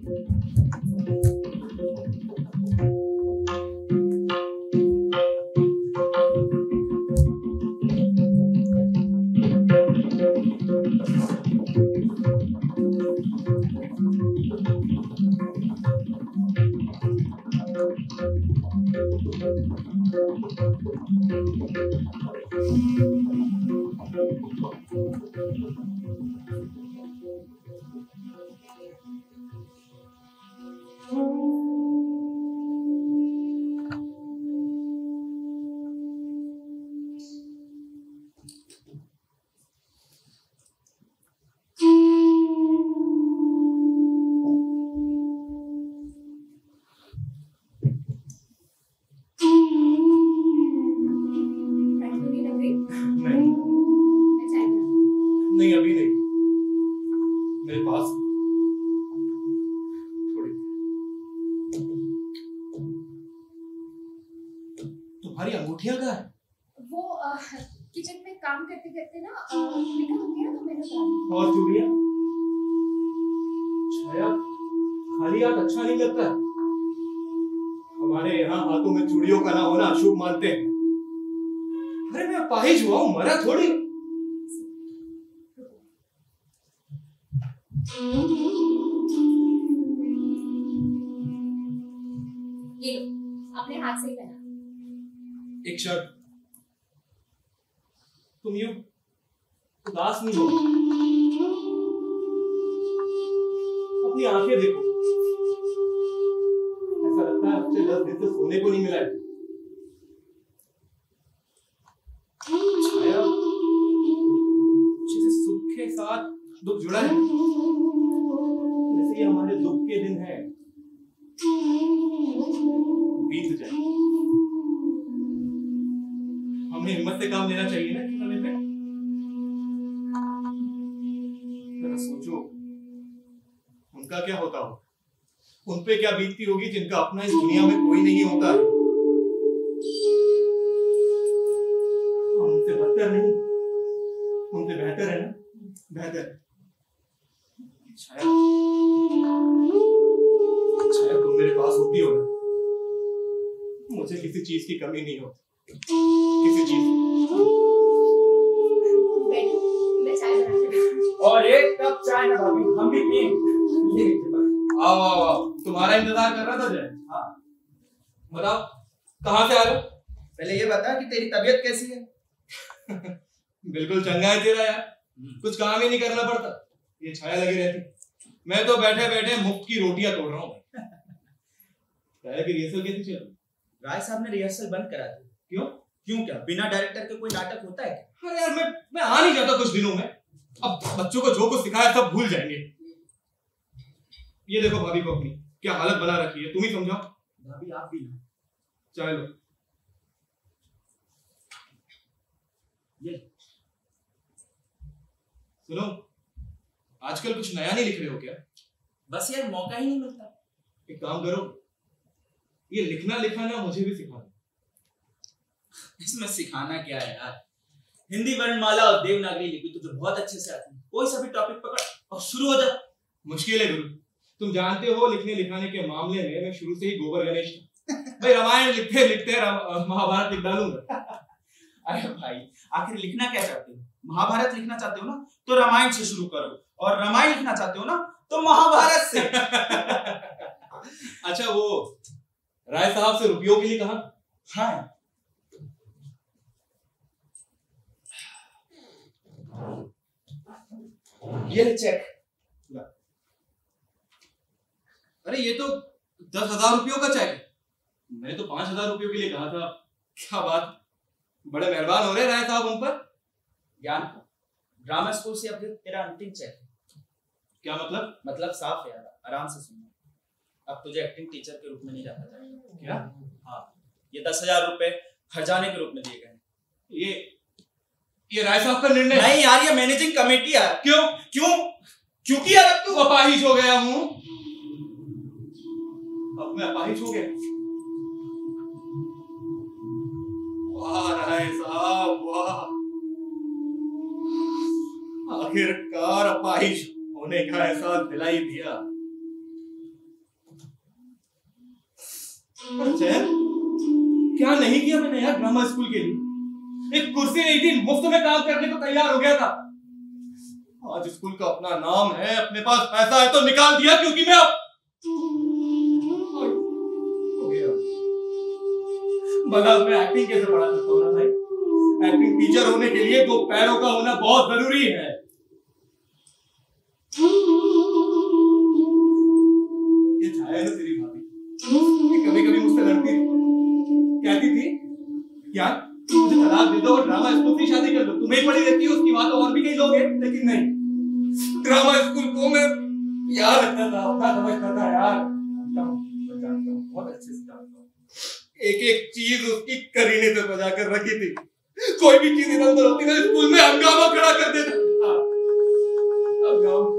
नहीं अभी नहीं, मेरे पास थोड़ी। तुम्हारी अंगूठियां कहाँ है? वो आ, किचन में काम करते करते ना निकल हो गया तो मैंने उतार दी। और चूड़ियां? छाया, खाली हाथ अच्छा नहीं लगता। हमारे यहाँ हाथों में चूड़ियों का ना होना अशुभ मानते हैं। अरे मैं अपाहिज हुआ हूँ, मरा थोड़ी। ये लो, अपने हाथ से ही पहना। एक शर्त, तुम यूं उदास नहीं हो, अपनी आंखें देखो। ऐसा लगता है हफ्ते दस दिन से सोने को नहीं मिला है। छाया, जिसे सुख के साथ दुख जुड़ा है, वैसे ये हमारे दुख के दिन हैं, बीत जाए। हमें हिम्मत से काम लेना चाहिए ना समय पे। जरा सोचो, उनका क्या होता हो, उन पे क्या बीतती होगी जिनका अपना इस दुनिया में कोई नहीं होता है। हम उनसे बदतर नहीं, उनसे बेहतर है ना, बेहतर। छाया, छाया तुम मेरे पास होती हो ना, मुझे किसी चीज की कमी नहीं होती, किसी चीज। बैठो, मैं चाय बनाती हूँ। और एक कप चाय ना भाभी, हम भी पिएंगे। आओ आओ आओ, तुम्हारा इंतजार कर रहा था जय। हाँ बताओ, कहाँ से आ रहे हो? पहले ये बता कि तेरी तबीयत कैसी है? बिल्कुल चंगा है तेरा यार, कुछ काम ही नहीं करना पड़ता, ये छाया लगी रहती। मैं तो बैठे बैठे मुफ्त की रोटियां तोड़ रहा हूँ। छाया की रिहर्सल कैसी चल रही? राय साहब ने रिहर्सल बंद करा दी। क्यों? क्यों क्या बिना डायरेक्टर के कोई नाटक होता है क्या? अरे यार मैं मैं आ नहीं जाता कुछ दिनों में, अब बच्चों को जो कुछ सिखाया सब भूल जाएंगे। ये देखो भाभी को अपनी क्या हालत बना रखी है, तुम ही समझाओ। भाभी आप भी ना। चाय लो। ये सुनो, आजकल कुछ नया नहीं लिख रहे हो क्या? बस यार मौका ही नहीं मिलता। एक काम करो, ये लिखना लिखाना मुझे भी सिखा दो। इसमें सिखाना क्या है यार, हिंदी वर्णमाला और देवनागरी लिपि तुझे बहुत अच्छे से आती है, कोई सा भी टॉपिक पकड़ और शुरू हो जा। मुश्किल है गुरु, तुम जानते हो लिखने लिखाने के मामले में मैं शुरू से ही गोबर गणेश था। भाई रामायण लिखते लिखते महाभारत लिख डालूंगा। अरे भाई आखिर लिखना क्या चाहते हो? महाभारत लिखना चाहते हो ना तो रामायण से शुरू करो, और रामायण लिखना चाहते हो ना तो महाभारत से। अच्छा वो राय साहब से रुपयों के लिए कहा? हाँ ये ले चेक। अरे ये तो दस हजार रुपयों का चेक है, मैंने तो पांच हजार रुपयों के लिए कहा था। क्या बात, बड़े मेहरबान हो रहे राय साहब उन पर। ज्ञान ड्रामा स्कूल से अब तेरा अंतिम चेक है। क्या मतलब? मतलब साफ है यार, आराम से सुनना। अब तुझे एक्टिंग टीचर के रूप में नहीं रखा जाएगा। क्या? हाँ, ये दस हजार रुपए खजाने के रूप में दिए गए। ये ये राय साहब का निर्णय नहीं यार, ये मैनेजिंग कमेटी है। क्यों? क्यों? क्योंकि यार अब तू अपाहिज हो गया हूं, अब मैं अपाहिज हो गया। वाह राय साहब वाह, आखिरकार अपाहिज होने का एहसास दिलाई दिया। चैन, क्या नहीं किया मैंने यार ड्रामा स्कूल के लिए। एक कुर्सी नहीं थी, मुफ्त में काम करने को तैयार हो गया था। आज स्कूल का अपना नाम है, अपने पास पैसा है तो निकाल दिया, क्योंकि मैं अब बता मैं एक्टिंग कैसे पढ़ा सकता हूँ ना भाई। एक्टिंग टीचर होने के लिए दो पैरों का होना बहुत जरूरी है। ये छाया है ना तेरी भाभी, ये कभी कभी मुझसे लड़ती थी, कहती थी यार मुझे तलाक दे दो और ड्रामा स्कूल की शादी कर दो, तुम्हें ही पड़ी रहती है उसकी बात और भी कई लोग हैं। लेकिन नहीं, ड्रामा स्कूल को मैं यार रखता था, अपना समझता था यार। बहुत अच्छे से जानता हूँ, एक एक चीज उसकी करीने से बजा कर रखी थी। कोई भी चीज इधर उधर होती ना स्कूल में हंगामा खड़ा कर देता था। हंगामा।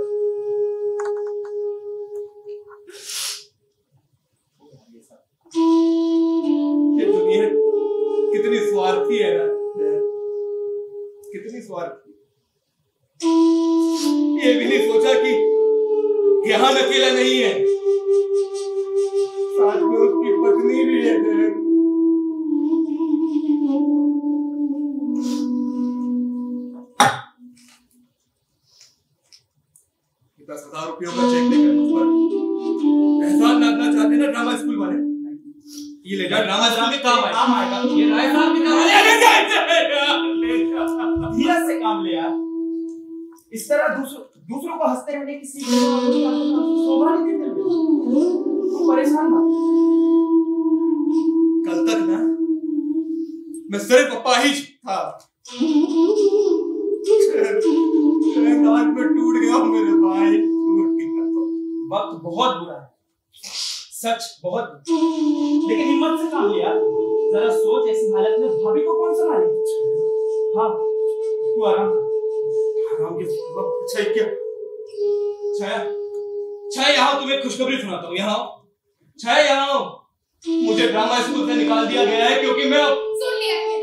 ये दुनिया कितनी स्वार्थी है ना, कितनी स्वार्थी। ये भी नहीं सोचा कि ज्ञान अकेला नहीं है, साथ में उसकी पत्नी भी है। दस हजार रुपयों का चेक देकर मुझ पर एहसान लादना चाहते ना ड्रामा स्कूल वाले। ये ले जा, ड्रामा स्कूल के काम काम आएगा। ये राय साहब के काम आएगा। धीरज से काम ले यार, इस तरह दूसरों दूसरों को हंसते रहने की सीख शोभा नहीं देते, तू परेशान मत। कल तक ना मैं सिर्फ अपाहिज था, आज मैं टूट गया मेरे भाई, टूट गया। वक्त बहुत बुरा है, सच बहुत बुरा। लेकिन हिम्मत से काम लिया। जरा सोच, ऐसी हालत में भाभी को कौन संभाले? हाँ तू आराम आराम के अच्छा क्या छाया, छाया यहाँ तुम्हें खुशखबरी सुनाता हूँ। यहाँ छाया, यहाँ मुझे ड्रामा स्कूल से निकाल दिया गया है क्योंकि मैं अब सुन लिया है।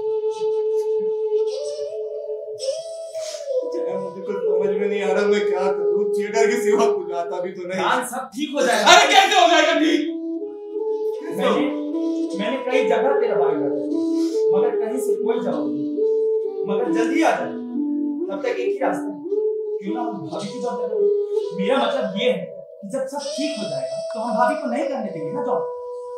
मुझे कुछ समझ में नहीं आ रहा मैं क्या करूं। थिएटर की सेवा को जाता भी तो नहीं। यार सब ठीक हो जाएगा। अरे कैसे हो जाएगा ठीक? मैंने मैंने कई जगह तेरा बायोडाटा, मगर कहीं से कोई जवाब नहीं। मगर जल्दी आ जाए, तब तक एक ही रास्ता है, क्यों ना हम भाभी की जॉब करें। मेरा मतलब ये है कि जब सब ठीक हो जाएगा तो हम भाभी को नहीं करने देंगे ना जॉब।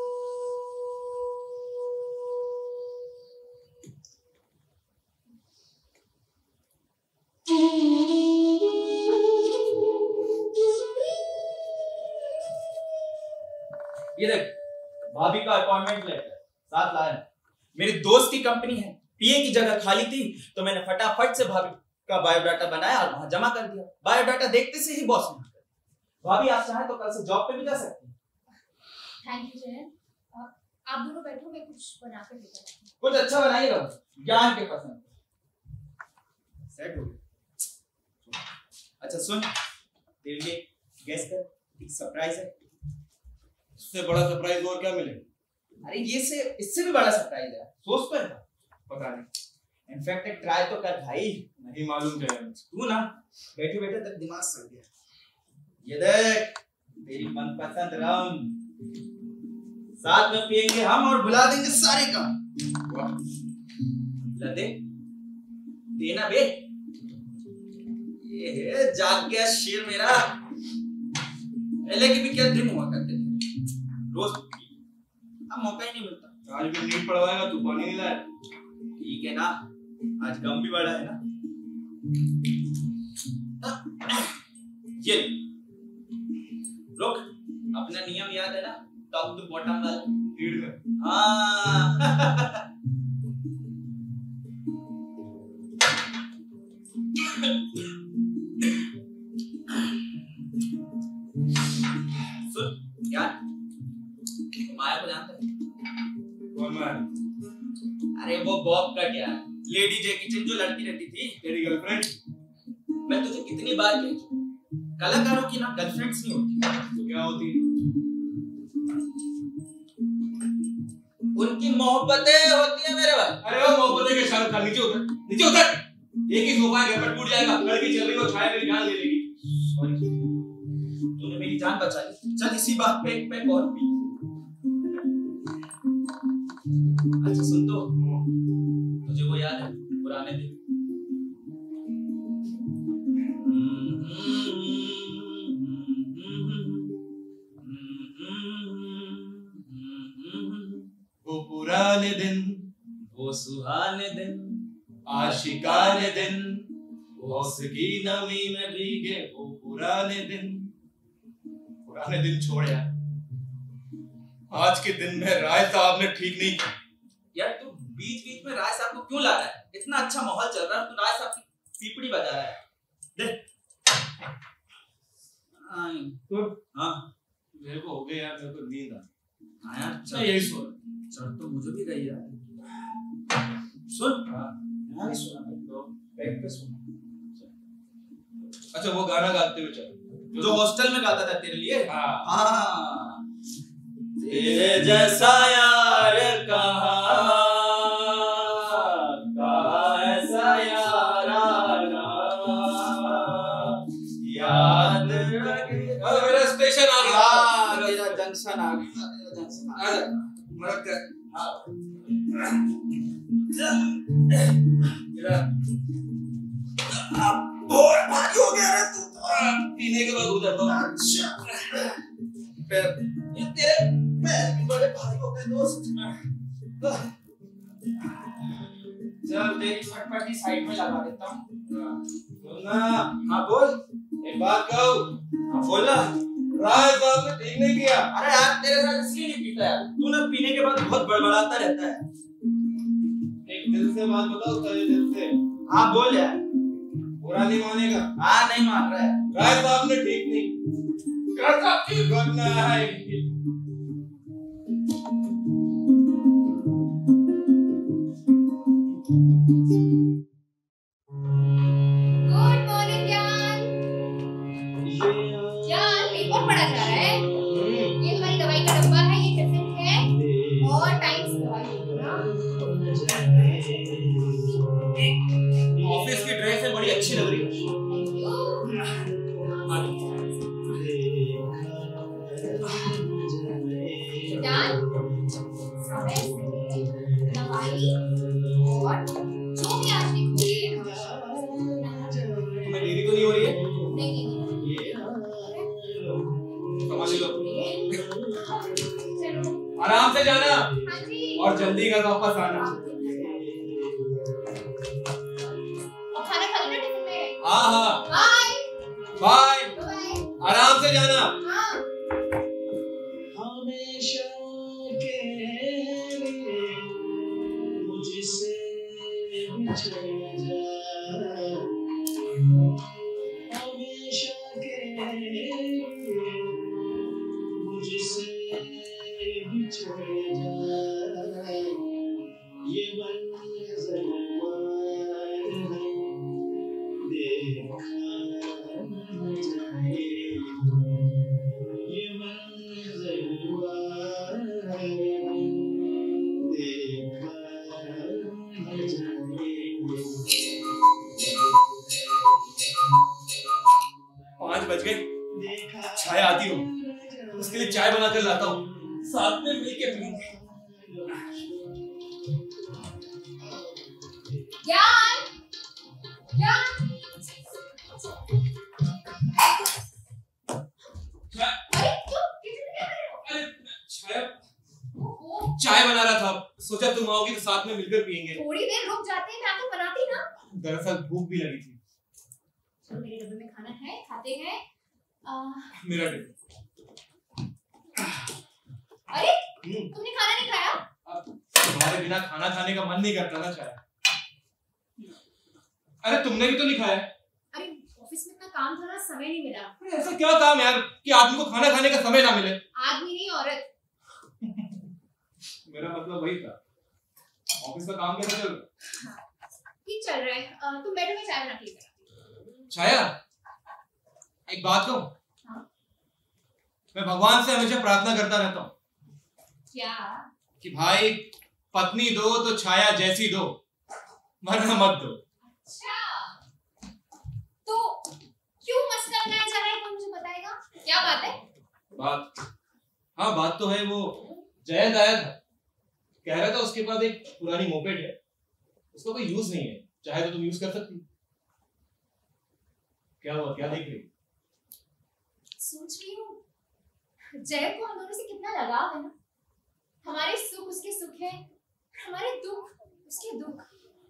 ये देख, भाभी का अपॉइंटमेंट लेटर साथ लाया। मेरी दोस्त की कंपनी है, पीए की जगह खाली थी तो मैंने फटाफट से भाभी का बायोडाटा बनाया और वहां जमा कर दिया। बायोडाटा देखते से ही बॉस ने भाभी आप चाहें तो कल से जॉब पे भी जा सकती हैं। Thank you Jayan. आप दोनों बैठो, मैं कुछ बना कर लेकर आती हूं। कुछ अच्छा बनाइएगा, ज्ञान के पसंद। सेट हो गया। अच्छा सुन, तेरे लिए गेस कर, एक सरप्राइज है। इससे बड़ा सरप्राइज और क्या मिले? अरे ये से इससे भी बड़ा सरप्राइज है, सोच तो है। पता नहीं, इनफैक्ट एक ट्राई तो कर भाई। नहीं मालूम क्या है। तू ना बैठे बैठे तक दिमाग सड़ गया। ये देख तेरी मनपसंद रम, साथ में पियेंगे हम और भुला देंगे सारे काम। लदे देना बे, ये है जाग गया शेर मेरा। पहले के भी क्या दिन हुआ करते थे, रोज अब मौका ही नहीं मिलता। आज भी नीट पड़वाएगा तू, पानी नहीं लाया? ठीक है ना, आज गम भी बड़ा है ना। ये रुक, अपना नियम याद है ना, टॉप टू बॉटम वाला लीड में। हाँ सुन यार, माया को जानता है? कौन माया? अरे वो बॉब का क्या, लेडी जैकी चैन जो लड़की रहती थी, तेरी गर्लफ्रेंड? मैं तुझे कितनी बार कह चुका, कलाकारों की ना गर्लफ्रेंड्स नहीं होती। तो क्या होती है? उनकी मोहब्बतें होती है मेरे भाई। अरे वो मोहब्बतें के शायद खान, नीचे उतर, नीचे उतर। एक ही सोफा है, घर पर टूट जाएगा। लड़की चल रही हो, छाया मेरी जान ले लेगी। सॉरी, तूने मेरी जान बचा ली। चल इसी बात पे एक पैक और पी। अच्छा सुन तो, तुझे वो याद है पुराने दिन? वो पुराने दिन, वो सुहाने दिन, आशिकाने दिन, होश की नमी में भीगे वो पुराने दिन। पुराने दिन छोड़ यार, आज के दिन में राय साहब ने ठीक नहीं किया। यार तू बीच बीच में राय साहब को क्यों ला रहा है? इतना अच्छा माहौल चल रहा है, तू राय साहब की पीपड़ी बजा रहा है। देख तो हाँ मेरे को हो गया यार, मेरे को नींद आ आया। अच्छा यही सो चल तो मुझे भी गई यार। सुन, यहाँ नहीं सुना भाई, तो बैठ पे सुना। अच्छा वो गाना गाते हुए चल, जो हॉस्टल में गाता था तेरे लिए। हाँ हाँ, तेरे जैसा यार कहाँ, कहाँ ऐसा यार आना, याद रखे। मेरा स्टेशन आ गया। हाँ, तेरा जंक्शन आ गया, तेरा जंक्शन आ गया। मदद कर। हाँ। बहुत भारी हो गया रे तू तो। पीने के बाद उधर तो अच्छा पैर, ये तेरे पैर भी बड़े भारी हो गए दोस्त। चल तेरी फटफटी साइड में लगा देता हूँ। सुनना, हाँ बोल। एक बात कहूँ, हाँ बोल ना। राय साहब ने ठीक नहीं किया। अरे यार तेरे साथ इसलिए नहीं पीता यार, तू ना पीने के बाद बहुत बड़बड़ाता रहता है। एक दिल से बात बताओ, सारे दिल से। हाँ बोल यार। बुरा नहीं मानेगा। हाँ नहीं मान रहा है। राय साहब ने ठीक नहीं करता, की करना है। गुड मॉर्निंग ज्ञान। ज्ञान पेपर पढ़ा जा रहा है। ये तुम्हारी दवाई का डब्बा है, ये टिफिन है और टाइम से दवाई लेना। ऑफिस की ड्रेस है, बड़ी अच्छी लग रही है। ज्ञान, समय से दवाई और जो भी आज लिखोगे तुम्हें देरी तो नहीं हो रही है? नहीं नहीं समझ लो, चलो। आराम से जाना हाँ जी। और जल्दी घर वापस आना। और खाना खा लेना टिफिन में। हाँ हाँ, बाय बाय, बाय। आराम से जाना। हाँ। हमेशा के लिए मुझसे बिछड़ जा, हमेशा के लिए मुझसे बिछड़ जा, ये मंज़र देखा न जाए। ये मंज़िल वाले देख कर जाएंगे। पाँच बज गए, छाया आती हो उसके लिए चाय बना कर लाता हूँ, साथ में मिलके पियेंगे। ज्ञान, ज्ञान, अरे क्यों किचन में क्या कर रहे हो? अरे छाया, ओहो, चाय बना रहा था, सोचा तुम आओगी तो साथ में मिलकर पियेंगे। थोड़ी देर रुक जाते हैं, मैं तो बनाती ना। दरअसल भूख भी लगी थी। चलो मेरे डब्बे में खाना है, खाते हैं। आ, मेरा टिफिन। अरे तुमने खाना नहीं खाया? अब तुम्हारे बिना खाना खाने का मन नहीं करता ना छाया। अरे तुमने भी तो नहीं खाया। अरे ऑफिस में इतना काम था ना, समय नहीं मिला। अरे ऐसा क्या काम यार कि आदमी को खाना खाने का समय ना मिले। आदमी नहीं औरत। मेरा मतलब वही था। ऑफिस का काम कैसा चल रहा है? ठीक चल रहा है। अ, तुम बैठो, मैं चाय बना के लेकर आती हूँ। छाया, एक बात कहूं? हाँ? मैं भगवान से हमेशा प्रार्थना करता रहता हूँ क्या? कि भाई पत्नी दो तो छाया जैसी दो, वरना मत दो। अच्छा, तो क्यों मसला बनाया जा रहा है, कौन मुझे बताएगा? क्या बात है? बात, हाँ बात तो है। वो जयंत आया था, कह रहा था उसके पास एक पुरानी मोपेड है, उसका कोई यूज नहीं है, चाहे तो तुम यूज कर सकती। क्या हुआ, क्या देख रही? सोच रही हूँ जय को हम दोनों से कितना लगाव है ना। हमारे सुख उसके सुख है, हमारे दुख उसके दुख।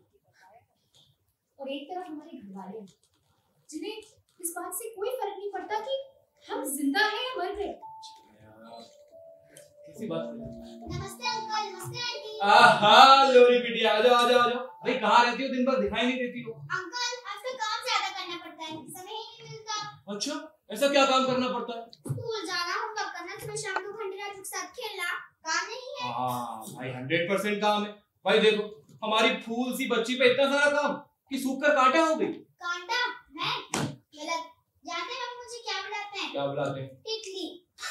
और एक तरफ हमारे घर वाले हैं जिन्हें इस बात से कोई फर्क नहीं पड़ता कि हम जिंदा हैं या मर गए। कैसी बात है? नमस्ते अंकल, नमस्ते आंटी। आहा लोरी बिटिया, आ जाओ आ जाओ आ जाओ। भाई कहाँ रहती हो, दिन भर दिखाई नहीं देती हो। अंकल आजकल काम ज्यादा करना पड़ता है, समय ही नहीं मिलता। अच्छा, ऐसा क्या काम करना पड़ता है? स्कूल जाना, होमवर्क करना, सुबह शाम दो घंटे रात के साथ खेलना, काम नहीं है। हाँ भाई हंड्रेड परसेंट काम है। भाई देखो हमारी फूल सी बच्ची पे इतना सारा काम कि सूख कर कांटा हो गई। कांटा? मैं गलत। जानते हैं आप मुझे क्या बुलाते हैं? क्या बुलाते हैं? तितली।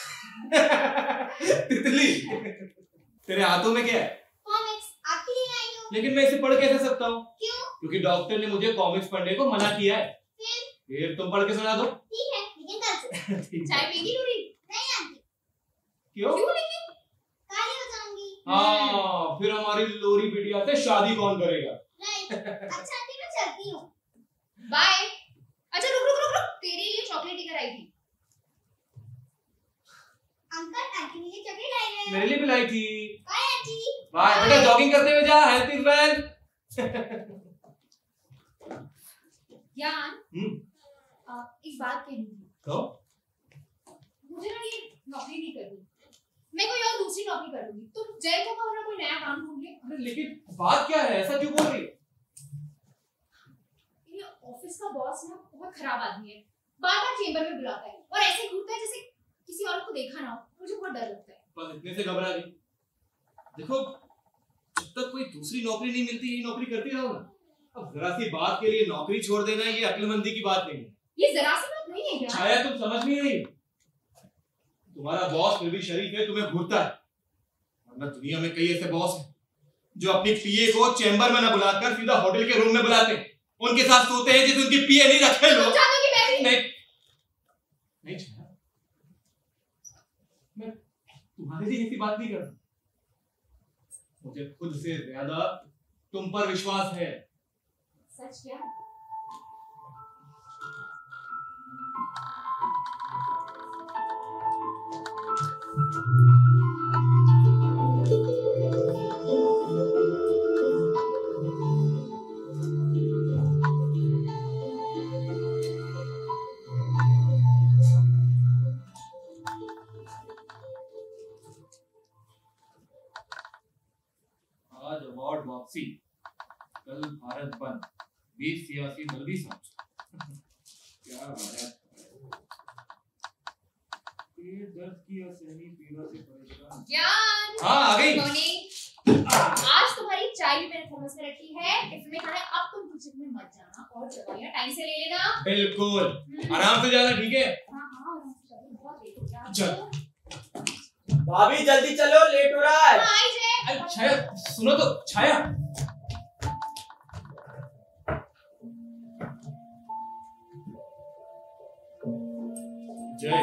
तितली? तेरे हाथों में क्या है? कॉमिक्स आपके लिए लाई हूँ। लेकिन मैं इसे पढ़ कैसे सकता हूँ? क्यों? क्योंकि डॉक्टर ने मुझे कॉमिक्स पढ़ने को मना किया है। फिर? फिर तुम पढ़ के सुना दो। ठीक है, लेकिन कल से। ठीक है। चाय पीगी नूरी? नहीं आंटी। क्यों? क्यों लेकिन? काली हो जाऊंगी। हाँ, फिर हमारी लोरी बिटिया से शादी कौन करेगा? राइट। अच्छा आंटी मैं चलती हूँ। बाय। अच्छा रुक रुक रुक रुक, तेरे लिए चॉकलेट लेकर आई थी। अंकल आंटी ने चॉकलेट लाई है। मेरे लिए भी लाई थी। Bye aunty. बाय बेटा, जॉगिंग करते हुए जा, हेल्थ इज वेल्थ। ज्ञान, हम्म, आ, एक बात कहनी थी। तो मुझे ना ये नौकरी नहीं करनी, मैं कोई और दूसरी नौकरी कर लूंगी। तुम जय को कहो ना कोई नया काम ढूंढ ले। अरे लेकिन बात क्या है, ऐसा क्यों बोल रही है? ये ऑफिस का बॉस ना बहुत खराब आदमी है, बार बार चेंबर में बुलाता है और ऐसे घूरता है जैसे किसी और को देखा ना हो। मुझे बहुत डर लगता है। बस इतने से घबरा गई? देखो जब तक कोई दूसरी नौकरी नहीं मिलती यही नौकरी करती रहो ना। अब जरा सी बात के लिए नौकरी छोड़ देना ये अक्लमंदी की बात नहीं है। ये जरा सी बात नहीं है क्या? छाया तुम समझ नहीं रही। तुम्हारा बॉस फिर भी शरीफ है, तुम्हें घूरता है। वरना दुनिया में कई ऐसे बॉस हैं जो अपनी पीए को चैम्बर में न बुलाकर सीधा होटल के रूम में बुलाते हैं, उनके साथ सोते हैं जैसे उनकी पीए नहीं रखे लोग। चाहते कि मैं भी नहीं नहीं छाया, मैं तुम्हारे लिए ऐसी बात नहीं कर रहा। मुझे खुद से ज्यादा तुम पर विश्वास है। सच क्या? आज अवार्ड वापसी, कल भारत बंद, बीस सियासी जल्दी समझ। क्या भारत ये दर्द की असहनीय पीड़ा से परेशान। ज्ञान, हाँ आ गई। मॉर्निंग। आज तुम्हारी चाय भी मैंने थर्मस में रखी है, टिफिन में खाना है। अब तुम किचन में मत जाना और दवाइयां टाइम से ले लेना। बिल्कुल, आराम से जाना, ठीक है? हाँ हाँ, आराम से जाओ, बहुत चल। भाभी जल्दी चलो, लेट हो रहा है। आई जे अरे छाया सुनो तो, छाया जय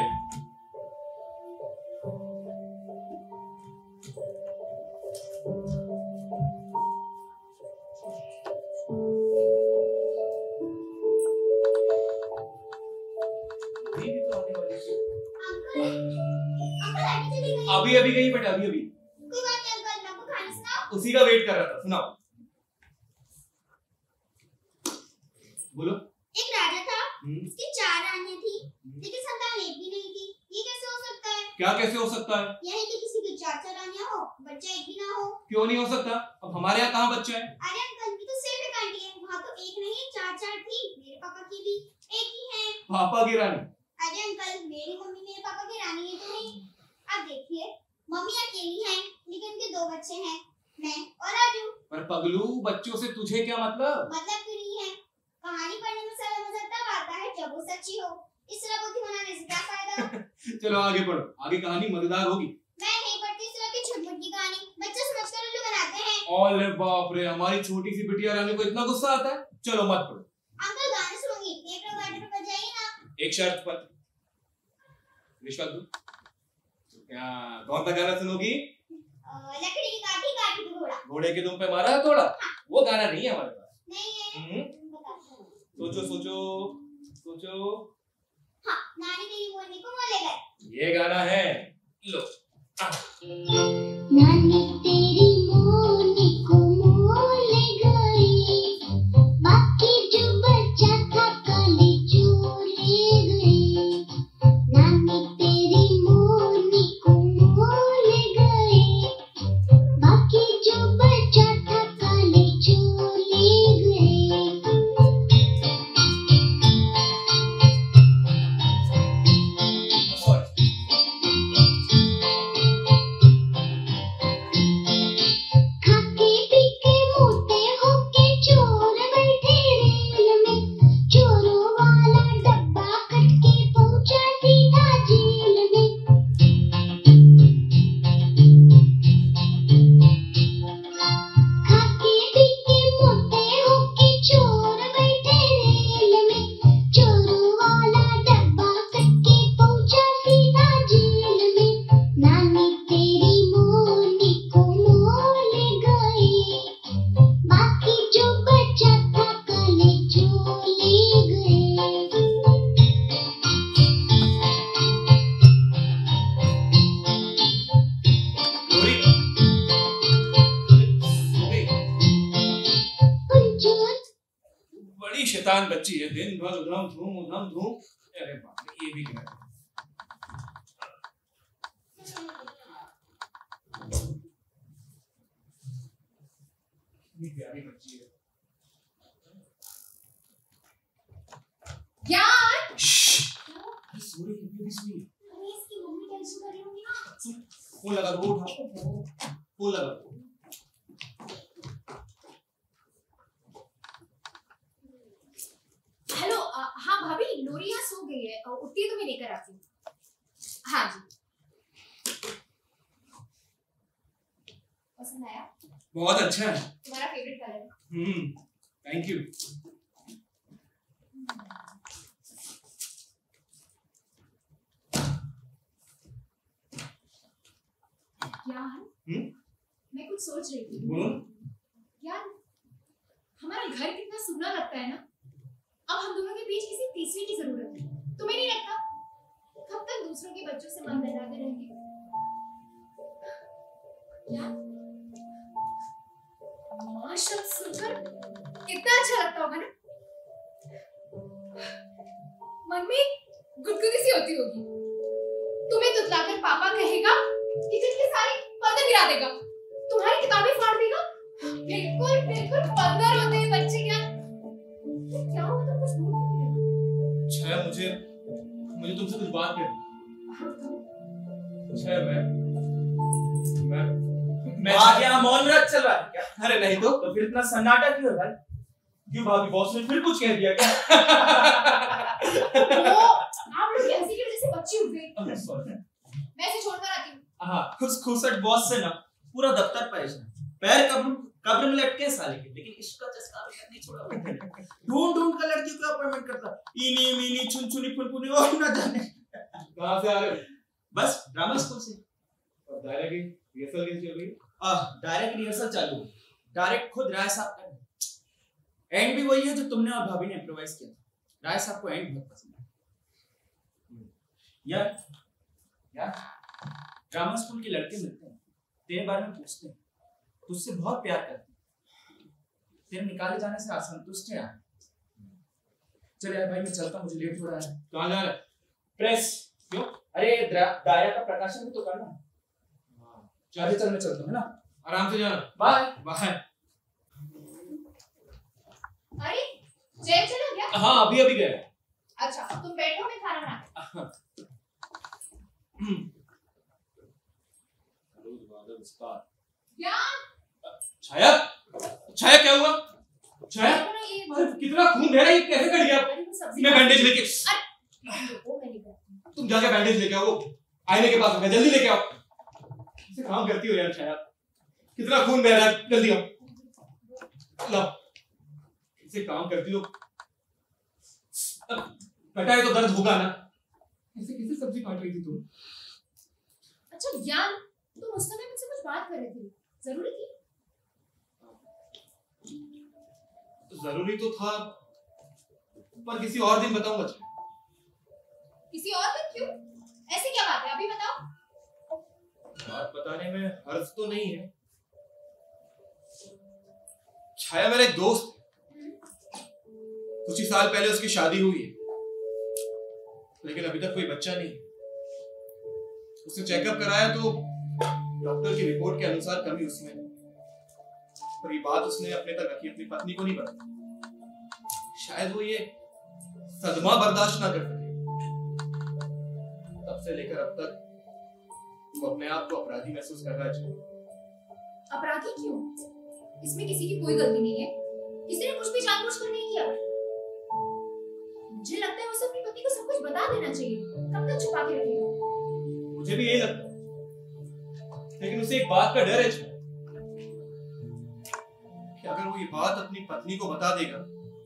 दीदी तो आने वाली है। अंकल अंकल आंटी चली गई। अभी अभी गई बेटा, अभी अभी कोई बात नहीं अंकल, मैं आपको खाना सुनाऊं? उसी का वेट कर रहा था। सुनाओ, बोलो। एक राजा था, हम्म, उसकी चार रानियां थी, लेकिन संतान एक भी नहीं थी। ये कैसे हो सकता है? क्या कैसे हो सकता है? यही कि किसी की चार चार रानियां हो, बच्चा एक भी ना हो। क्यों नहीं हो सकता? अब हमारे यहाँ कहाँ बच्चा है? अरे अंकल, ये तो सिर्फ एक आंटी है, वहाँ तो एक नहीं चार चार थी। मेरे पापा की भी एक ही है। पापा की रानी? अरे अंकल, मेरी मम्मी मेरे पापा की रानी है तो नहीं। अब देखिए, मम्मी अकेली है, लेकिन उनके दो बच्चे हैं, मैं और राजू। पर पगलू, बच्चों से तुझे क्या मतलब? मतलब क्यों नहीं है? कहानी पढ़ने में सारा मजा तब आता है जब वो सच्ची हो। इस तरह बुद्धि बनाने से क्या फायदा? चलो आगे पढ़ो, आगे कहानी मजेदार होगी। मैं नहीं पढ़ती इस तरह की छुटमुट की कहानी, बच्चे समझकर उल्लू बनाते हैं। अरे बाप रे, हमारी छोटी सी बिटिया रानी को इतना गुस्सा आता है। चलो मत पढ़ो। अंकल गाने सुनूंगी, एक गाड़ी पर बजाइए ना। एक शर्त पर। रिश्वत दूं? तो क्या कौन सा गाना सुनोगी? अ, लकड़ी की काठी काठी पे घोड़ा। घोड़े के दुम पे मारा है थोड़ा? वो गाना नहीं है हमारे पास। नहीं है। हम्म, बताता हूँ। सोचो सोचो सोचो। हाँ, नानी तेरी मोरनी को मोले गए। ये गाना है, लो। आ, नानी तेरी मोरनी को मोले गई, बाकी जो बचा था काली चोर ले गई। नानी तेरी मोरनी को मोले गई, बाकी जो बचा था काली चोर ले गई। और खाके पीके मोटे होके चोर बैठे रेल में, चोरों वाला डब्बा कट के पहुंचा सीधा जेल में। खाके पीके मोटे होके चोर बैठे रेल में, चोरों वाला डब्बा कट के पहुंचा सीधा जेल में। नानी तेरी मोरनी को मोले गई, बाकी जो बचा था काले चोर ले गए। लोरी, सो गई? हुजूर बड़ी शैतान बच्ची है, दिन भर उधम धूम उधम धूम। अरे बाप रे, ये भी क्या है? कितनी प्यारी बच्ची है। यार, अरे सो रही है, अभी सो रही है। अरे इसकी मम्मी टेंशन कर रही होंगी ना। फोन लगा दो, उठा फोन लगा दो। हेलो, अ, हाँ भाभी, लोरी यहाँ सो गई है, अ, उठती है तो मैं लेकर आती हूँ। हाँ जी। पसंद आया? बहुत अच्छा है। तुम्हारा फेवरेट कलर है। हम्म, थैंक यू। यार, हम्म, मैं कुछ सोच रही थी। बोलो। यार, हमारा घर कितना सुना लगता है ना। अब हम दोनों के बीच किसी तीसरे की जरूरत है। तुम्हें नहीं लगता? कब तक दूसरों के बच्चों से मन बहलाते रहेंगे? क्या? माँ शब्द सुनकर कितना अच्छा लगता होगा ना। मन में गुदगुदी सी होती होगी। तुम्हें तुतलाकर पापा कहेगा, किचन के सारे बर्तन गिरा देगा, तुम्हारी किताबें फाड़ देगा। बिल्कुल बिल्कुल बंदर होते हैं बच्चे। क्या क्या हुआ? तुम कुछ बोल नहीं रहे। छाया, मुझे मुझे तुमसे कुछ बात करनी है। छाया, मैं मैं मैं आज यहाँ मौन व्रत चल रहा है क्या? अरे नहीं तो। तो फिर इतना सन्नाटा क्यों है भाई? क्यों भाभी, बॉस ने फिर कुछ कह दिया क्या? वो आप लोग की हंसी की वजह से बच्ची उठ गई। अरे सॉरी, मैं इसे छोड़कर आती हूँ। हाँ, उस खुसट बॉस से ना पूरा दफ्तर परेशान। पैर कब्र कब्र में लटके साले के, लेकिन इश्क का चस्का अभी तक नहीं छोड़ा मैंने। ढूंढ ढूंढ कर लड़की को अपॉइंटमेंट करता, इनी मीनी चुन चुनी फुनफुनी और ना जाने। कहाँ से आ रहे हो? बस ड्रामा स्कूल से। और दायरा की रिहर्सल कैसी चल रही है? आह, डायरेक्ट रिहर्सल चालू है। डायरेक्ट खुद राय साहब का एंड भी वही है जो तुमने और भाभी ने इम्प्रोवाइज किया था। राय साहब को एंड बहुत पसंद है। यार यार ड्रामा स्कूल के लड़के मिलते हैं, तेरे बारे में पूछते हैं, तुझसे बहुत प्यार करते हैं, तेरे निकाले जाने से असंतुष्ट है यार। चल यार भाई मैं चलता हूँ, मुझे लेट हो रहा है। कहाँ जा रहा है? प्रेस। क्यों? अरे दायरा का प्रकाशन भी तो करना है। चल चल मैं चलता हूँ, है ना? आराम से जाना। Bye bye. अरे जय चला गया? हाँ अभी अभी गया। अच्छा तुम बैठो, मैं खाना बना। क्या? छाया, छाया क्या हुआ? छाया, देखो ना ये। अरे कितना खून बह रहा है, ये कैसे कट गया? अरे वो सब्जी। मैं बैंडेज लेके। अरे वो मैं लेकर आती हूँ। तुम जाके बैंडेज लेके आओ, आईने के पास है, जल्दी लेके आओ। कैसे काम करती हो यार छाया? कितना खून बह रहा है, जल्दी आओ। लो, कैसे काम करती हो? बेटा ये तो दर्द होगा ना? कैसे कैसे सब्जी काट रही थी तुम? अच्छा ज्ञान, तुम उस समय मुझसे कुछ बात कर रहे थे, जरूरी थी? जरूरी तो था, पर किसी और दिन बताऊंगा। किसी और दिन? क्यों? ऐसी क्या बात है, अभी बताओ। बात बताने में हर्ज तो नहीं है। छाया मेरा एक दोस्त है, कुछ ही साल पहले उसकी शादी हुई है, लेकिन अभी तक कोई बच्चा नहीं। उसने चेकअप कराया तो डॉक्टर की रिपोर्ट के अनुसार कमी उसमें है, पर ये बात उसने अपने तक रखी, अपनी पत्नी को नहीं बताई। शायद वो ये सदमा बर्दाश्त ना कर सके। तब से लेकर अब तक वो अपने आप को अपराधी महसूस कर रहा है। अपराधी क्यों? इसमें किसी की कोई गलती नहीं है, किसी ने कुछ भी जानबूझकर नहीं किया। मुझे लगता है उसे अपनी पत्नी को सब कुछ बता देना चाहिए, कब तक छुपा के रखेगा? मुझे भी यही लगता है, लेकिन उसे एक बात का डर है कि अगर वो ये बात अपनी पत्नी को बता देगा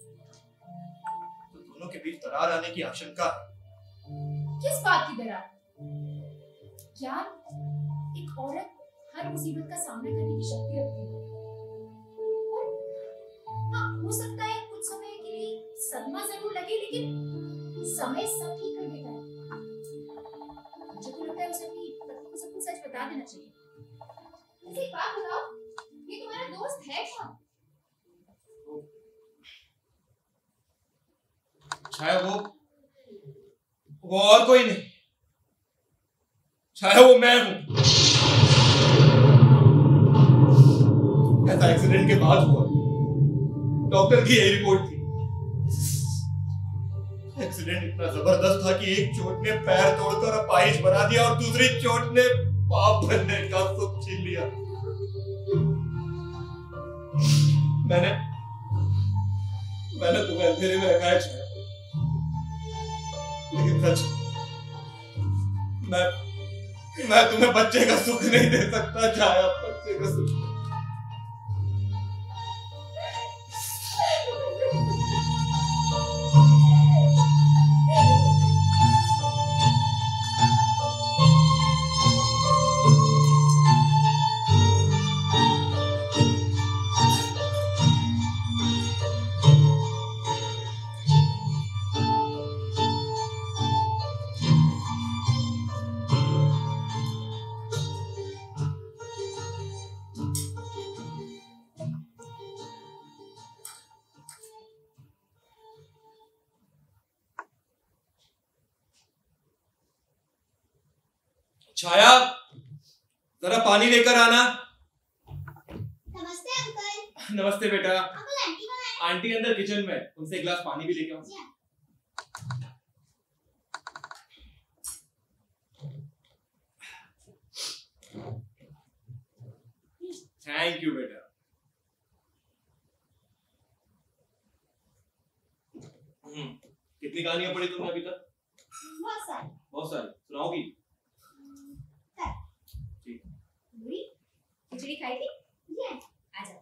तो दोनों के बीच दरार आने की आशंका है। किस बात की दरार? क्या एक औरत हर मुसीबत का सामना करने की शक्ति रखती है। हाँ, हो सकता है कुछ समय के लिए सदमा जरूर लगे, लेकिन समय सब ठीक कर देता है। मुझे तो लगता है उसे अपनी पत्नी को सब कुछ सच बता देना चाहिए। मुझे एक बात बताओ, ये तुम्हारा दोस्त है कौन? छाया वो वो और कोई नहीं, छाया वो मैं हूं। ऐसा एक्सीडेंट के बाद हुआ, डॉक्टर की यही रिपोर्ट थी। एक्सीडेंट इतना जबरदस्त था कि एक चोट ने पैर तोड़कर अपाहिज बना दिया और दूसरी चोट ने पाप बनने का सुख छीन लिया। मैंने मैंने तुम्हें अंधेरे में रखा है छाया, लेकिन सच मैं मैं तुम्हें बच्चे का सुख नहीं दे सकता छाया, बच्चे का सुख। छाया जरा पानी लेकर आना। नमस्ते अंकल। नमस्ते बेटा। अंकल आंटी कहाँ है? आंटी अंदर किचन में, उनसे एक गिलास पानी भी लेके आओ। थैंक यू बेटा। कितनी कहानियां पढ़ी तुमने अभी तक? बहुत सारी। बहुत सारी। सुनाओगी? खिचड़ी खाई थी? ये आ जाओ।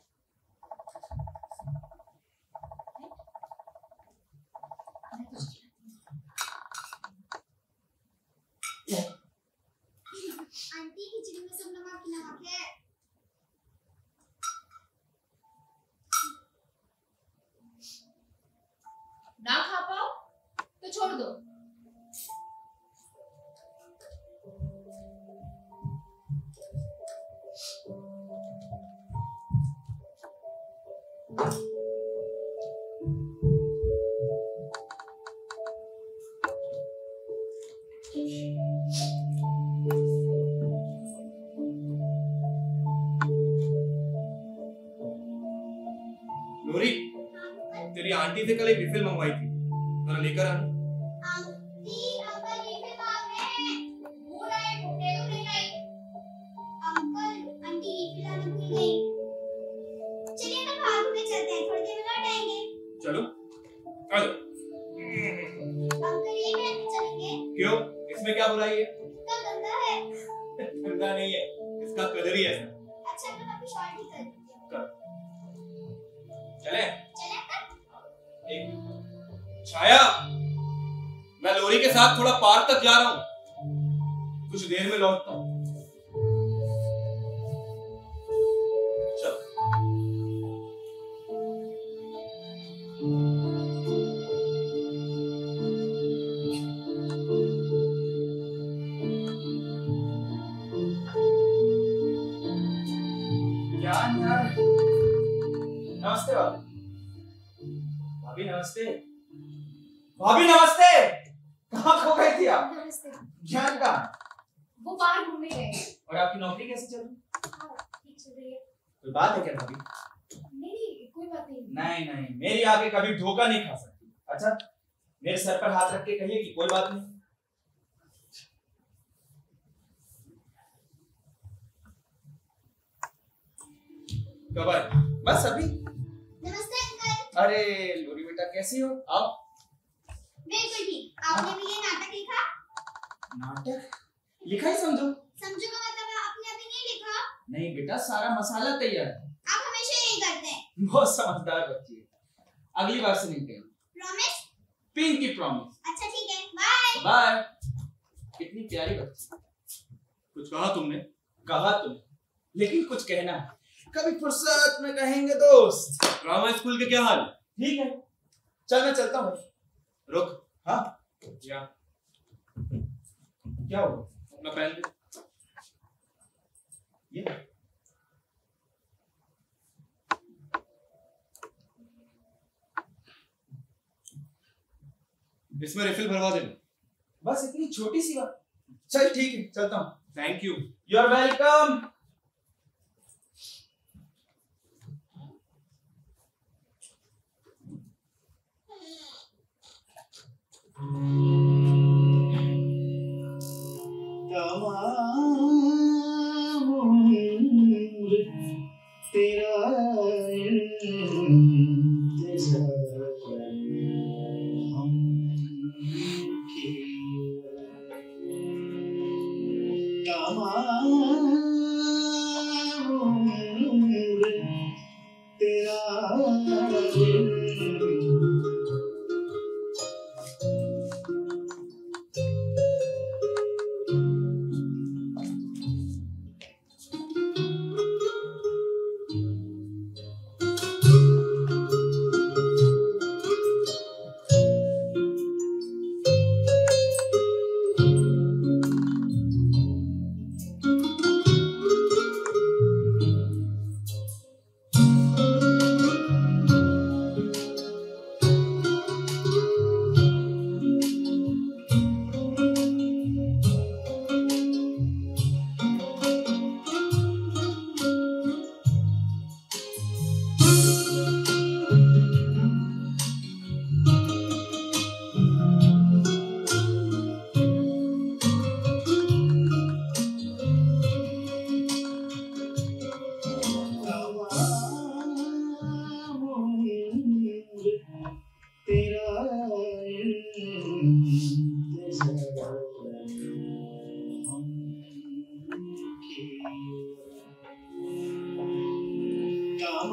आंटी खिचड़ी में सब नमक ही नमक है। ना खा पाओ तो छोड़ दो। लोरी, तेरी आंटी से कल एक रिफिल मंगवाई थी, जरा लेकर आना। आंटी अंकल रिफिल मांग रहे हैं। भूल आए भूखे तो नहीं आई। अंकल आंटी रिफिल आना भूल गई। चलिए ना बाहर घूमने चलते हैं, थोड़ी देर में लौट आएंगे। चलो आ जाओ। अंकल ये कैसे चलेंगे? क्यों, इसमें क्या बुराई है? इतना गंदा है। गंदा नहीं है, इसका कलर ही ऐसा। अच्छा तो मैं अपनी शॉर्ट ही कर देती हूँ। कर। चले चले अंकल? एक छाया, मैं लोरी के साथ थोड़ा पार्क तक जा रहा हूँ, कुछ देर में लौटता हूँ। चल। ज्ञान यार। नमस्ते भाभी। भाभी नमस्ते। भाभी नमस्ते। कहाँ खो गई थी आप? नमस्ते। ज्ञान का। वो बाहर घूमने गए। और आपकी नौकरी कैसे चल रही? हाँ, ठीक चल रही है। कोई बात है क्या भाभी? नहीं कोई बात नहीं। नहीं नहीं, मेरी आगे कभी धोखा नहीं खा सकती। अच्छा, मेरे सर पर हाथ रख के कहिए कि कोई बात नहीं। कब आए? बस अभी। नमस्ते अंकल। अरे लोरी बेटा कैसी हो? आओ। बिल्कुल ठीक। आपने भी ये नाटक लिखा? नाटक लिखा ही समझो। समझो का मतलब आपने अभी नहीं लिखा? नहीं बेटा, सारा मसाला तैयार है। आप हमेशा यही करते हैं। बहुत समझदार बच्ची है। अगली बार से नहीं कहेंगे। प्रॉमिस? Pinky promise. अच्छा ठीक है, बाय। बाय। कितनी प्यारी बच्ची। कुछ कहा तुमने? कहा तुम, लेकिन कुछ कहना है। कभी फुर्सत में कहेंगे दोस्त। ड्रामा स्कूल के क्या हाल? ठीक है, चल मैं चलता हूँ। रुक। हाँ या क्या हुआ? अपना पेन दे। ये इसमें रिफिल भरवा देना। बस इतनी छोटी सी बात। चल ठीक है, चलता हूँ। Thank you. You are welcome. तमाम उम्र तेरा इंतज़ार हम किया। तमाम उम्र तेरा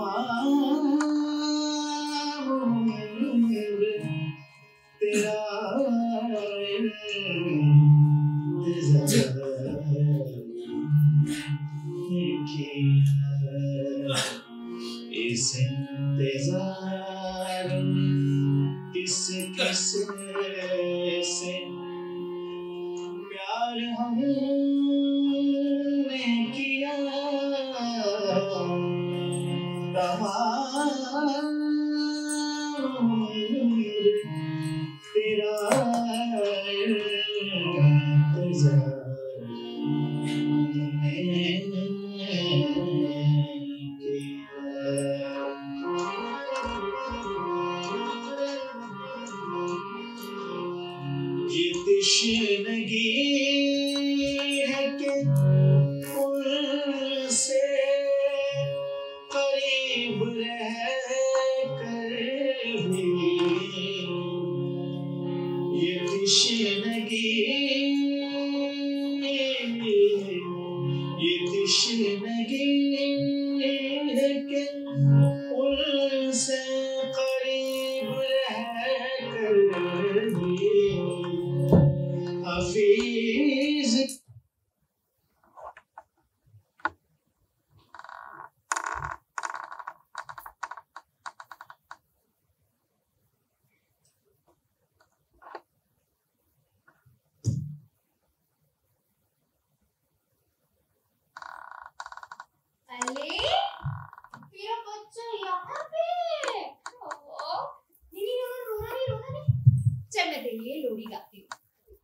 तमाम उम्र तेरा इंतज़ार इस इंतज़ार किस किस से प्यार हमने किया तमाम उम्र तेरा इंतज़ार ये तशनगी है कि उनसे करीब रह कर भी ये तशनगी ये तशनगी है कि उनसे करीब रह कर भी हफीज अरे मेरा बच्चा यहाँ पे। ओह, नहीं नहीं रोना रोना नहीं रोना नहीं। चल मैं तेरे लिए लोरी गाती हूँ।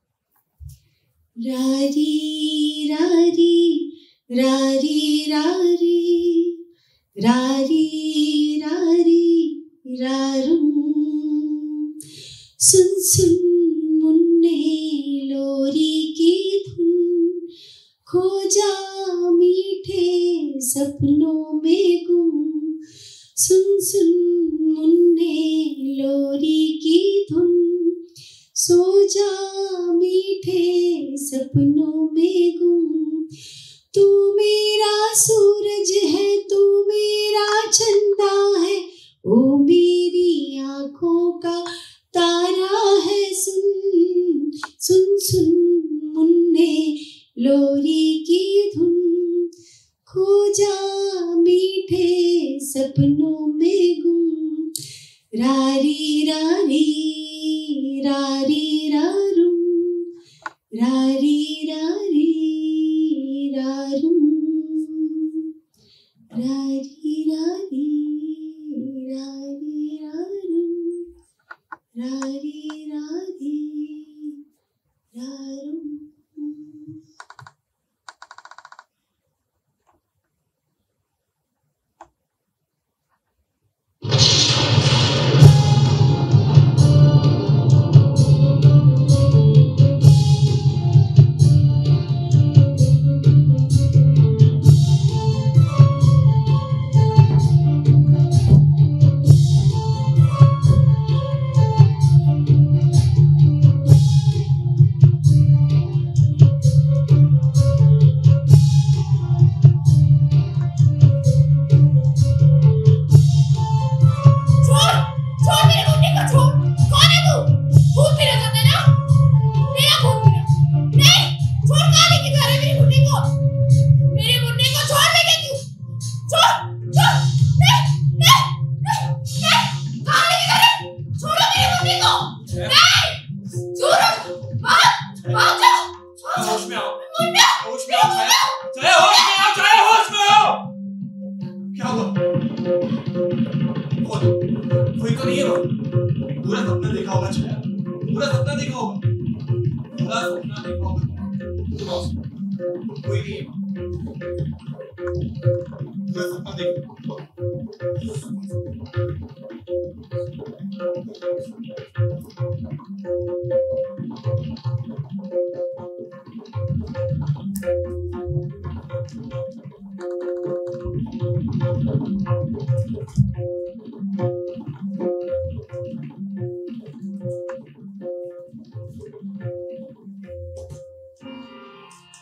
रारी रारी रारी रारी रारी रारी रारू सुन सुन मुन्ने लोरी की धुन खो जा मीठे सपनों में गुम सुन सुन मुन्ने लोरी की धुन सो जा मीठे सपनों में गुम तू मेरा सूरज है तू मेरा चंदा है ओ मेरी आँखों का तारा है सुन सुन सुन मुन्ने लोरी की धुन खो जा मीठे सपनों में गुम रारी रारी रारी रारू रारी रारी रारू रारी रारी रारी रारू रारी रारी रारू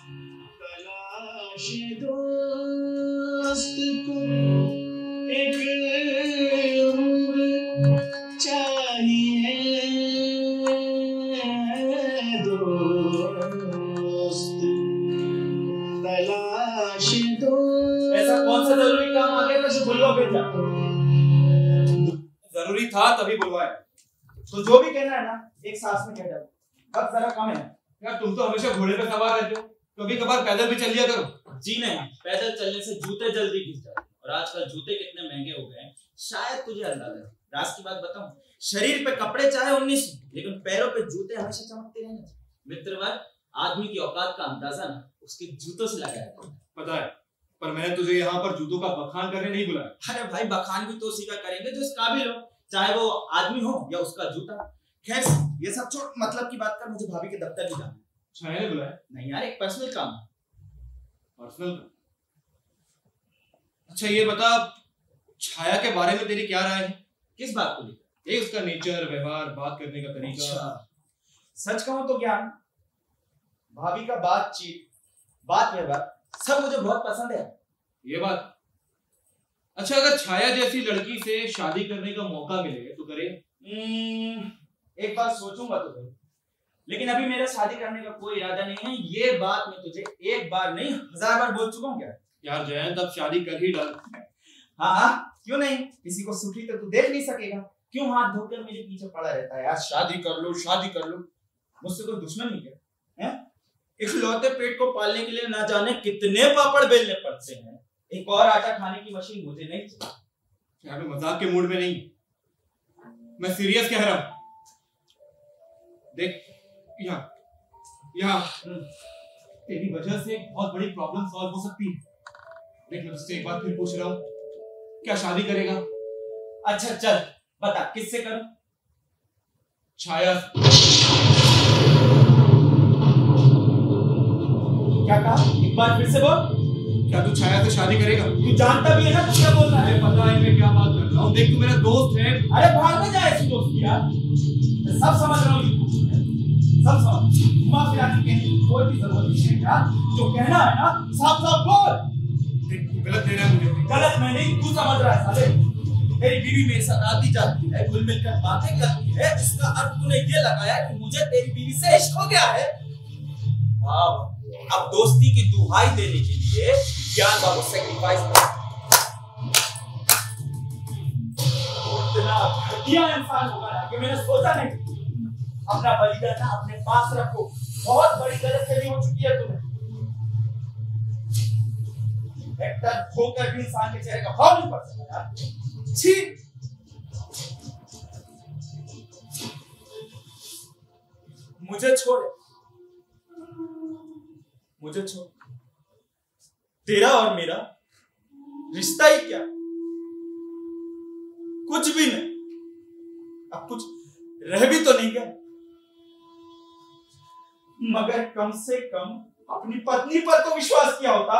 तलाश दोस्त को एक बुलवा भेजा। जरूरी था तभी बुलवाया। तो जो भी कहना है ना एक सांस में कह जाओ, अब जरा कम है। यार तुम तो हमेशा घोड़े पे सवार रहते हो, कभी कभार पैदल भी चल लिया करो। जी नहीं, पैदल चलने से जूते जल्दी घिस जाते हैं और आजकल जूते कितने महंगे हो गए हैं शायद तुझे अंदाजा है। राज की बात बताऊं, शरीर पे कपड़े चाहे उन्नीस लेकिन पैरों पे जूते हमेशा चमकते रहने चाहिए। मित्रवर, आदमी की औकात का अंदाजा ना उसके जूतों से लगाया जाता है। पता है, पर मैंने तुझे यहाँ पर जूतों का बखान करने नहीं बुलाया। अरे भाई, बखान भी तो उसी का करेंगे जो इस काबिल हो, चाहे वो आदमी हो या उसका जूता। खैर ये सब छोड़, मतलब की बात कर, मुझे भाभी के दफ्तर भी जाना है। छाया ने बुलाया? नहीं यार, एक पर्सनल काम। पर्सनल? अच्छा ये बता, छाया के बारे में तेरी क्या राय है? किस बात को लेकर? ये उसका नेचर, व्यवहार, बात करने का तरीका। अच्छा, सच कहूं तो ज्ञान, भाभी का बातचीत, बात व्यवहार सब मुझे बहुत पसंद है। ये बात। अच्छा, अगर छाया जैसी लड़की से शादी करने का मौका मिले तो करे? एक बार सोचूंगा तो सही, लेकिन अभी मेरा शादी करने का कोई इरादा नहीं है। ये बात मैं तुझे एक बार नहीं हजार बार बोल चुका हूँ। क्या यार जयंत, अब शादी कर ही डाल। हाँ हाँ, क्यों नहीं, किसी को सुखी तो तू देख नहीं सकेगा। क्यों हाथ धोकर मेरे पीछे पड़ा रहता है यार? शादी कर लो, शादी कर लो। मुझसे कोई दुश्मन नहीं क्या है? इकलौते पेट को पालने के लिए ना जाने कितने पापड़ बेलने पड़ते हैं। एक और आटा खाने की मशीन मुझे नहीं चाहिए। यार मैं मजाक के मूड में नहीं, मैं सीरियस कह रहा हूं। देख यहाँ यहाँ तेरी वजह से एक बहुत बड़ी प्रॉब्लम सॉल्व हो सकती है। देख मैं तुझसे एक बार फिर पूछ रहा हूँ, क्या शादी करेगा? अच्छा चल बता, किससे करूं? छाया। क्या कहा? एक बार फिर से बोल। क्या तू छाया से शादी करेगा? तू जानता भी है ना क्या बोल रहा है? पता है मैं क्या बात कर रहा हूँ। देख तू मेरा दोस्त है। अरे भाग में जाए ऐसी दोस्ती यार, मैं सब समझ रहा हूँ, सब समझ। घुमा फिरा के कहने की कोई भी जरूरत नहीं है यार। जो कहना है ना साफ साफ बोल। देख तू गलत ले रहा है मुझे। गलत मैं नहीं, तू समझ रहा है साले। तेरी बीवी मेरे साथ आती जाती है, घुल मिल कर बातें करती है, इसका अर्थ तूने ये लगाया कि मुझे तेरी बीवी से इश्क हो गया है। वाह, अब दोस्ती की दुहाई देने के लिए ज्ञान बाबू सेक्रीफाइस इतना घटिया इंसान होगा ना कि मैंने सोचा नहीं। अपना बलिदान ना अपने पास रखो, बहुत बड़ी गलतफहमी हो चुकी है तुम्हें। एक तरफ धोकर भी इंसान के चेहरे का भाव नहीं पड़ सकता यार। छी, मुझे छोड़, मुझे छोड़। तेरा और मेरा रिश्ता ही क्या, कुछ भी नहीं। अब कुछ रह भी तो नहीं गया, मगर कम से कम अपनी पत्नी पर तो विश्वास किया होता।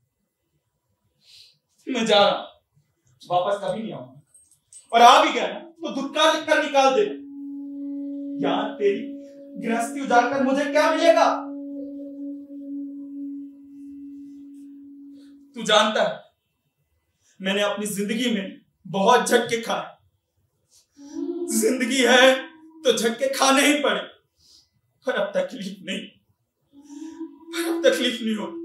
मैं जा रहा हूं, वापस कभी नहीं आऊंगा, और आ भी गया ना तो धुक्का लिखकर निकाल दे। यार तेरी गृहस्थी उजाड़ कर मुझे क्या मिलेगा? तू जानता है मैंने अपनी जिंदगी में बहुत झटके खाए। जिंदगी है तो झटके खाने ही पड़े, पर अब तकलीफ नहीं, पर अब तकलीफ नहीं हो।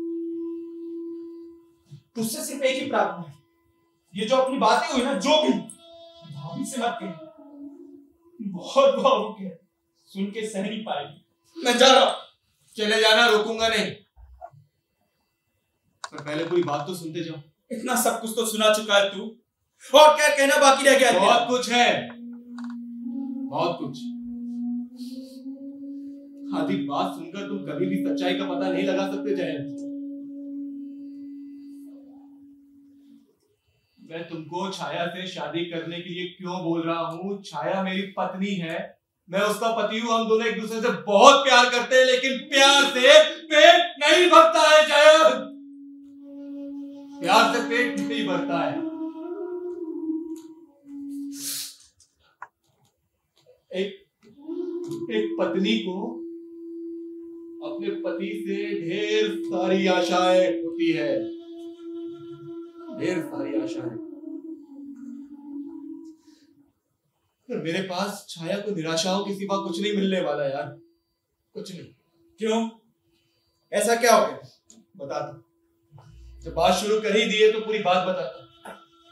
तुझसे सिर्फ एक ही प्रार्थना है, ये जो अपनी बातें हुई ना, जो भी भाभी से मत कह, बहुत भावुक है, सुन के सह नहीं पाएगी। मैं जा रहा हूं। चले जाना, रोकूंगा नहीं, पर पहले पूरी बात तो सुनते जाओ। इतना सब कुछ तो सुना चुका है तू, और क्या कहना बाकी रह गया? बहुत कुछ है, बहुत कुछ। आधी बात सुनकर तुम कभी भी सच्चाई का पता नहीं लगा सकते जयंत। मैं तुमको छाया से शादी करने के लिए क्यों बोल रहा हूँ? छाया मेरी पत्नी है, मैं उसका पति हूँ। हम दोनों एक दूसरे से बहुत प्यार करते हैं, लेकिन प्यार से पेट नहीं भरता है जयंत। प्यार से पेट नहीं भरता है। एक एक पत्नी को अपने पति से ढेर सारी आशाएं होती है, ढेर सारी आशाएं। पर मेरे पास छाया को निराशाओं के सिवा कुछ नहीं मिलने वाला यार, कुछ नहीं। क्यों? ऐसा क्या हो गया? बता दो। जब बात शुरू कर ही दिए तो पूरी बात बताता।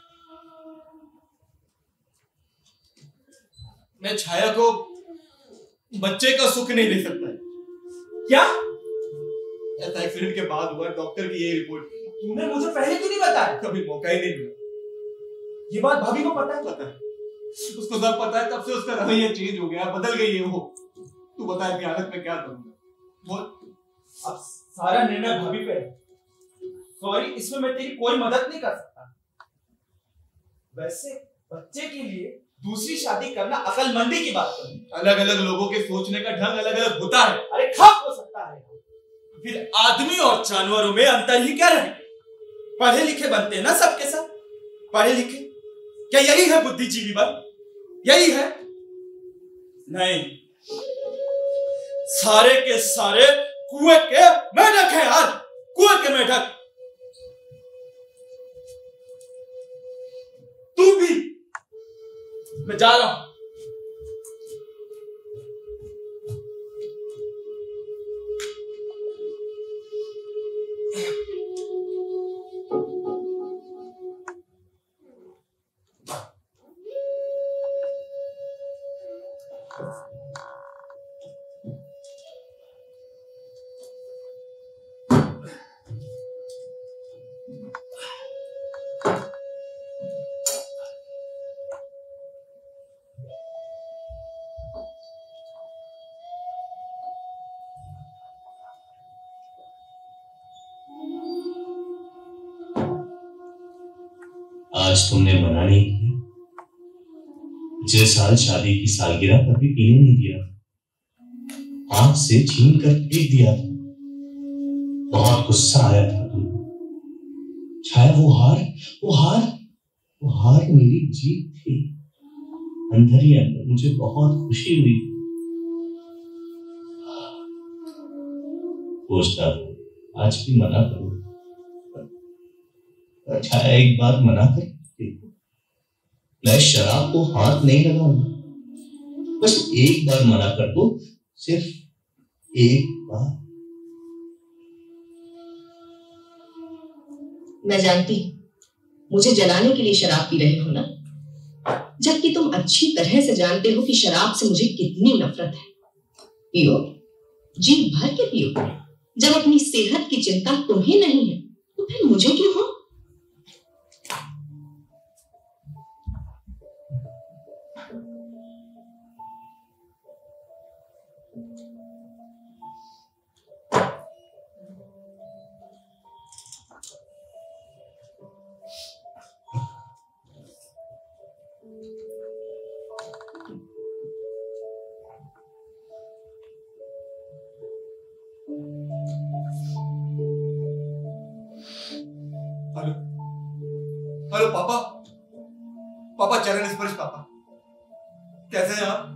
मैं छाया को बच्चे का सुख नहीं दे सकता। क्या? ऐसा एक्सीडेंट के बाद हुआ, डॉक्टर की ये रिपोर्ट। तूने मुझे पहले क्यों नहीं बताया? कभी मौका ही नहीं मिला। ये बात भाभी को पता है? पता है, उसको सब पता है। तब से उसका रवैया चेंज हो गया, बदल गई है वो। तू बता इतनी हालत में क्या करूंगा? बोल। अब सारा निर्णय भाभी पे है। सॉरी, इसमें मैं तेरी कोई मदद नहीं कर सकता। वैसे बच्चे के लिए दूसरी शादी करना अकलमंदी की बात है। अलग अलग लोगों के सोचने का ढंग अलग अलग होता है। अरे खप हो सकता है, फिर आदमी और जानवरों में अंतर ही क्या रहे? पढ़े लिखे बनते हैं ना सबके सब। पढ़े लिखे, क्या यही है बुद्धिजीवी बन? यही है? नहीं, सारे के सारे कुएं के मेढक है यार, कुएं के मेढक। तू भी। मैं जा रहा हूं। आज तुमने मना नहीं किया, पिछले साल शादी की सालगिरह पर भी पीने नहीं दिया, हाथ से छीन कर फेंक दिया था। बहुत गुस्सा आया था तुमको। छाया, वो हार वो हार वो हार मेरी जीत थी। अंदर ही अंदर मुझे बहुत खुशी हुई। सोचता था आज भी मना करूं, छाया एक बार मना कर देखो। मैं शराब को हाथ नहीं लगाऊंगा, बस एक बार मना कर दो, सिर्फ एक बार। मैं जानती मुझे जलाने के लिए शराब पी रहे हो ना, जबकि तुम अच्छी तरह से जानते हो कि शराब से मुझे कितनी नफरत है। पियो, जी भर के पियो। जब अपनी सेहत की चिंता तुम्हें नहीं है तो फिर मुझे क्यों हो? हेलो हेलो पापा, पापा चरण स्पर्श। पापा कैसे हैं आप?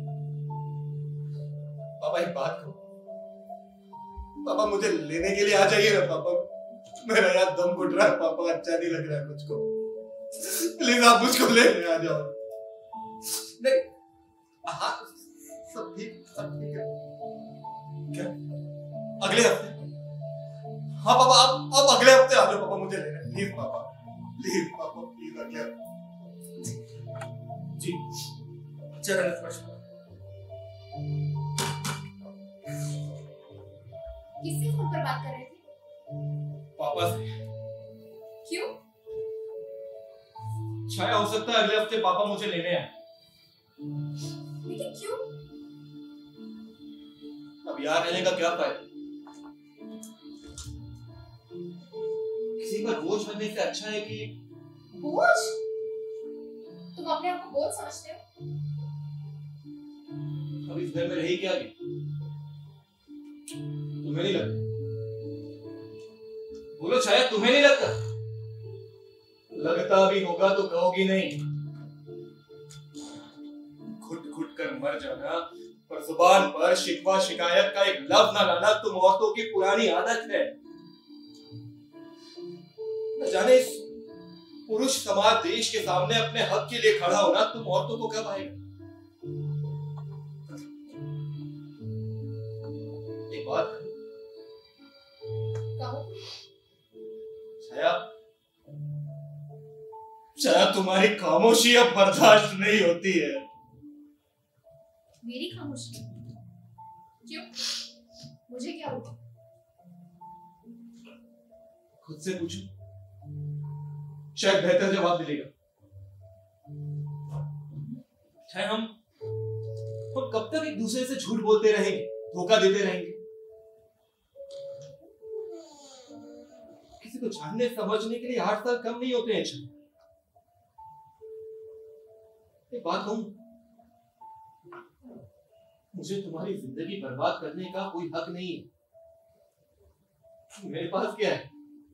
पापा एक बात कहो, पापा मुझे लेने के लिए आ जाइए ना पापा। मेरा यार दम घुट रहा है पापा, अच्छा नहीं लग रहा है मुझको। प्लीज आप मुझको लेने आ जाओ। नहीं, हाँ सब ठीक, सब ठीक है। क्या अगले हफ्ते? हाँ पापा, आप आप अगले हफ्ते आ जाओ पापा मुझे लेने, प्लीज पापा, प्लीज पापा, प्लीज अगले हफ्ते। जी चरण स्पर्श। किससे फोन पर बात कर रहे थे? पापा से। क्यों? छाया, हो सकता है अगले हफ्ते पापा मुझे लेने आए। लेकिन क्यों? अब यहाँ रहने का क्या फायदा? किसी पर बोझ बनने से अच्छा है कि बोझ? तुम अपने आप को बोझ समझते हो? अब इस घर में रही क्या गई? तुम्हें नहीं लगता? बोलो छाया, तुम्हें नहीं लगता? लगता भी होगा तो कहोगी नहीं। घुट घुट कर मर जाना और जुबान पर शिकवा शिकायत का एक लफ्ज न लाना तुम औरतों की पुरानी आदत है। न जाने इस पुरुष समाज देश के सामने अपने हक के लिए खड़ा होना तुम औरतों को कब आएगा? एक बात कहो। छाया, छाया तुम्हारी खामोशी अब बर्दाश्त नहीं होती है। मेरी खामोशी? क्यों? मुझे क्या हुआ? खुद से पूछो, शायद बेहतर जवाब मिलेगा। चाहे हम हम कब तक एक दूसरे से झूठ बोलते रहेंगे, धोखा देते रहेंगे? किसी को जानने समझने के लिए आठ साल कम नहीं होते हैं। एक बात कहूं, मुझे तुम्हारी जिंदगी बर्बाद करने का कोई हक नहीं है। मेरे पास क्या है?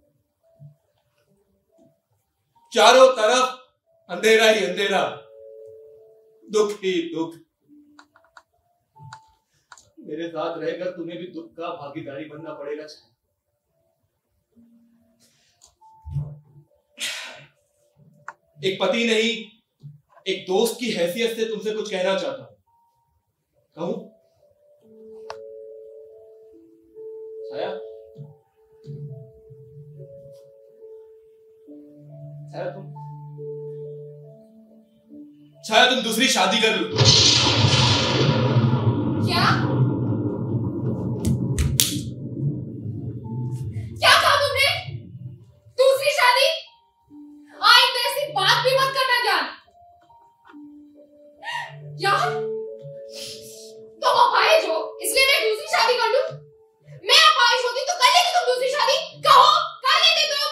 चारों तरफ अंधेरा ही अंधेरा, दुख ही दुख। मेरे साथ रहकर तुम्हें भी दुख का भागीदारी बनना पड़ेगा। एक पति नहीं, एक दोस्त की हैसियत से तुमसे कुछ कहना चाहता हूं। कहूं? छाया, छाया तुम छाया तुम दूसरी शादी कर लो। क्या? क्या कहा तुमने? दूसरी शादी? आइंदा ऐसी बात भी मत करना ज्ञान। यार, तुम अपाहिज हो, इसलिए मैं दूसरी शादी कर लूं? मैं अपाहिज होती तो कर लेती तुम दूसरी शादी? कहो, कर लेती तुम?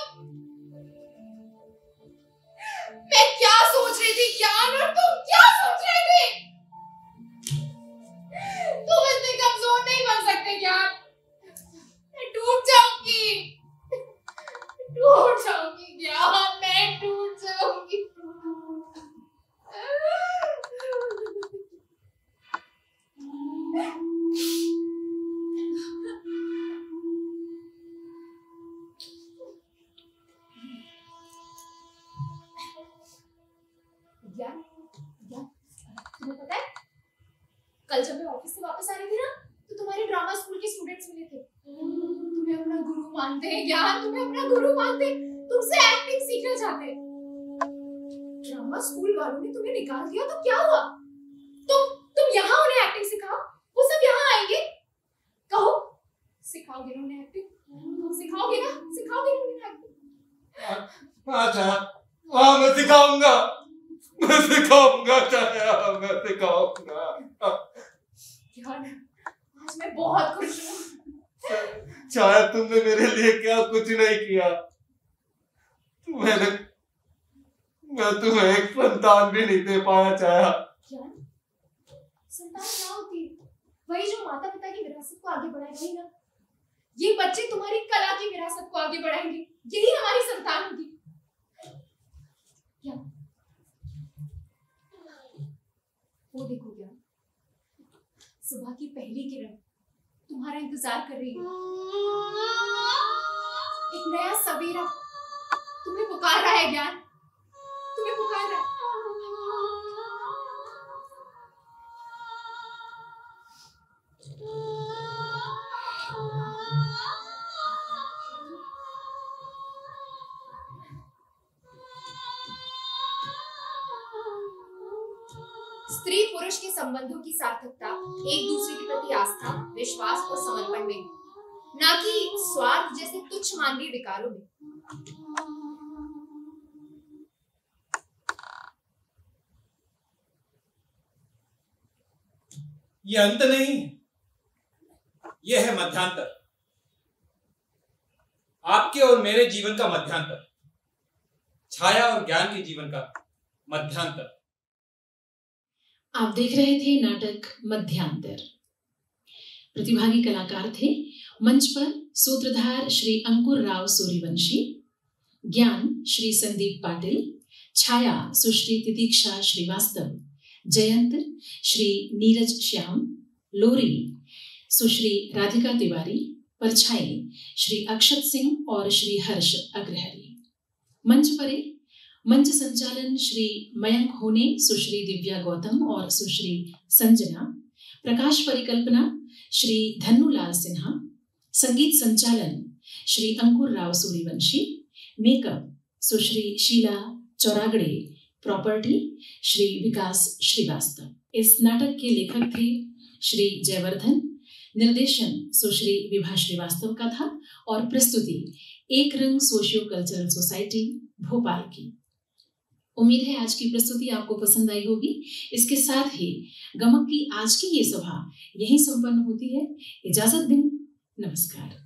मैं क्या सोच रही थी ज्ञान, और तुम क्या सोच रहे थे? तुम इतने कमजोर नहीं बन सकते ज्ञान। मैं टूट जाऊंगी, टूट जाऊंगी ज्ञान, मैं टूट जाऊंगी। ज्ञान, ज्ञान, तुम्हें पता है, कल जब मैं ऑफिस से वापस आ रही थी ना, तो तुम्हारे ड्रामा स्कूल के स्टूडेंट्स मिले थे। तुम्हें अपना गुरु मानते हैं ज्ञान, तुम्हें अपना गुरु मानते, तुमसे एक्टिंग सीखना चाहते हैं। ड्रामा स्कूल वालों ने तुम्हें निकाल दिया तो क्या हुआ? तुम तुम यहाँ उन्हें एक्टिंग सिखाओ, वो सब यहाँ आएंगे। कहो, सिखाओगे ना उन्हें एक्टिंग? सिखाओगे ना? सिखाओगे ना उन्हें एक्टिंग? अच्छा, हाँ मैं सिखाऊंगा, मैं सिखाऊंगा छाया, मैं सिखाऊंगा। यार, आज मैं बहुत खुश हूँ। छाया, तुमने मेरे लिए क्या कुछ नहीं किया। मैंने मैं तुम्हें एक संतान भी नहीं दे पाया छाया। क्या? संतान क्या होती है? वही जो माता पिता की विरासत को आगे बढ़ाएगी ना। ये बच्चे तुम्हारी कला की विरासत को आगे बढ़ाएंगे, यही हमारी संतान होगी। क्या? वो देखो क्या, सुबह की पहली किरण तुम्हारा इंतजार कर रही है। एक नया सवेरा तुम्हें पुकार रहा है ज्ञान, तुम्हें पुकार रहा है। स्त्री पुरुष के संबंधों की सार्थकता एक दूसरे के प्रति आस्था, विश्वास और समर्पण में, ना कि स्वार्थ जैसे तुच्छ मानवीय विकारों में। ये अंत नहीं, यह है मध्यांतर, आपके और मेरे जीवन का मध्यांतर, छाया और ज्ञान के जीवन का मध्यांतर। आप देख रहे थे नाटक मध्यांतर। प्रतिभागी कलाकार थे मंच पर सूत्रधार श्री अंकुर राव सूर्यवंशी, ज्ञान श्री संदीप पाटिल, छाया सुश्री तितीक्षा श्रीवास्तव, जयंत श्री नीरज श्याम, लोरी सुश्री राधिका तिवारी, परछाई श्री अक्षत सिंह और श्री हर्ष अग्रहरी। मंच परे मंच संचालन श्री मयंक होने, सुश्री दिव्या गौतम और सुश्री संजना, प्रकाश परिकल्पना श्री धन्नूलाल सिन्हा, संगीत संचालन श्री अंकुर राव सूर्यवंशी, मेकअप सुश्री शीला चौरागड़े, प्रॉपर्टी श्री विकास श्रीवास्तव। इस नाटक के लेखक थे श्री जयवर्धन, निर्देशन सुश्री विभा श्रीवास्तव का था और प्रस्तुति एक रंग सोशियो कल्चरल सोसाइटी भोपाल की। उम्मीद है आज की प्रस्तुति आपको पसंद आई होगी। इसके साथ ही गमक की आज की ये सभा यहीं संपन्न होती है। इजाजत दें, नमस्कार।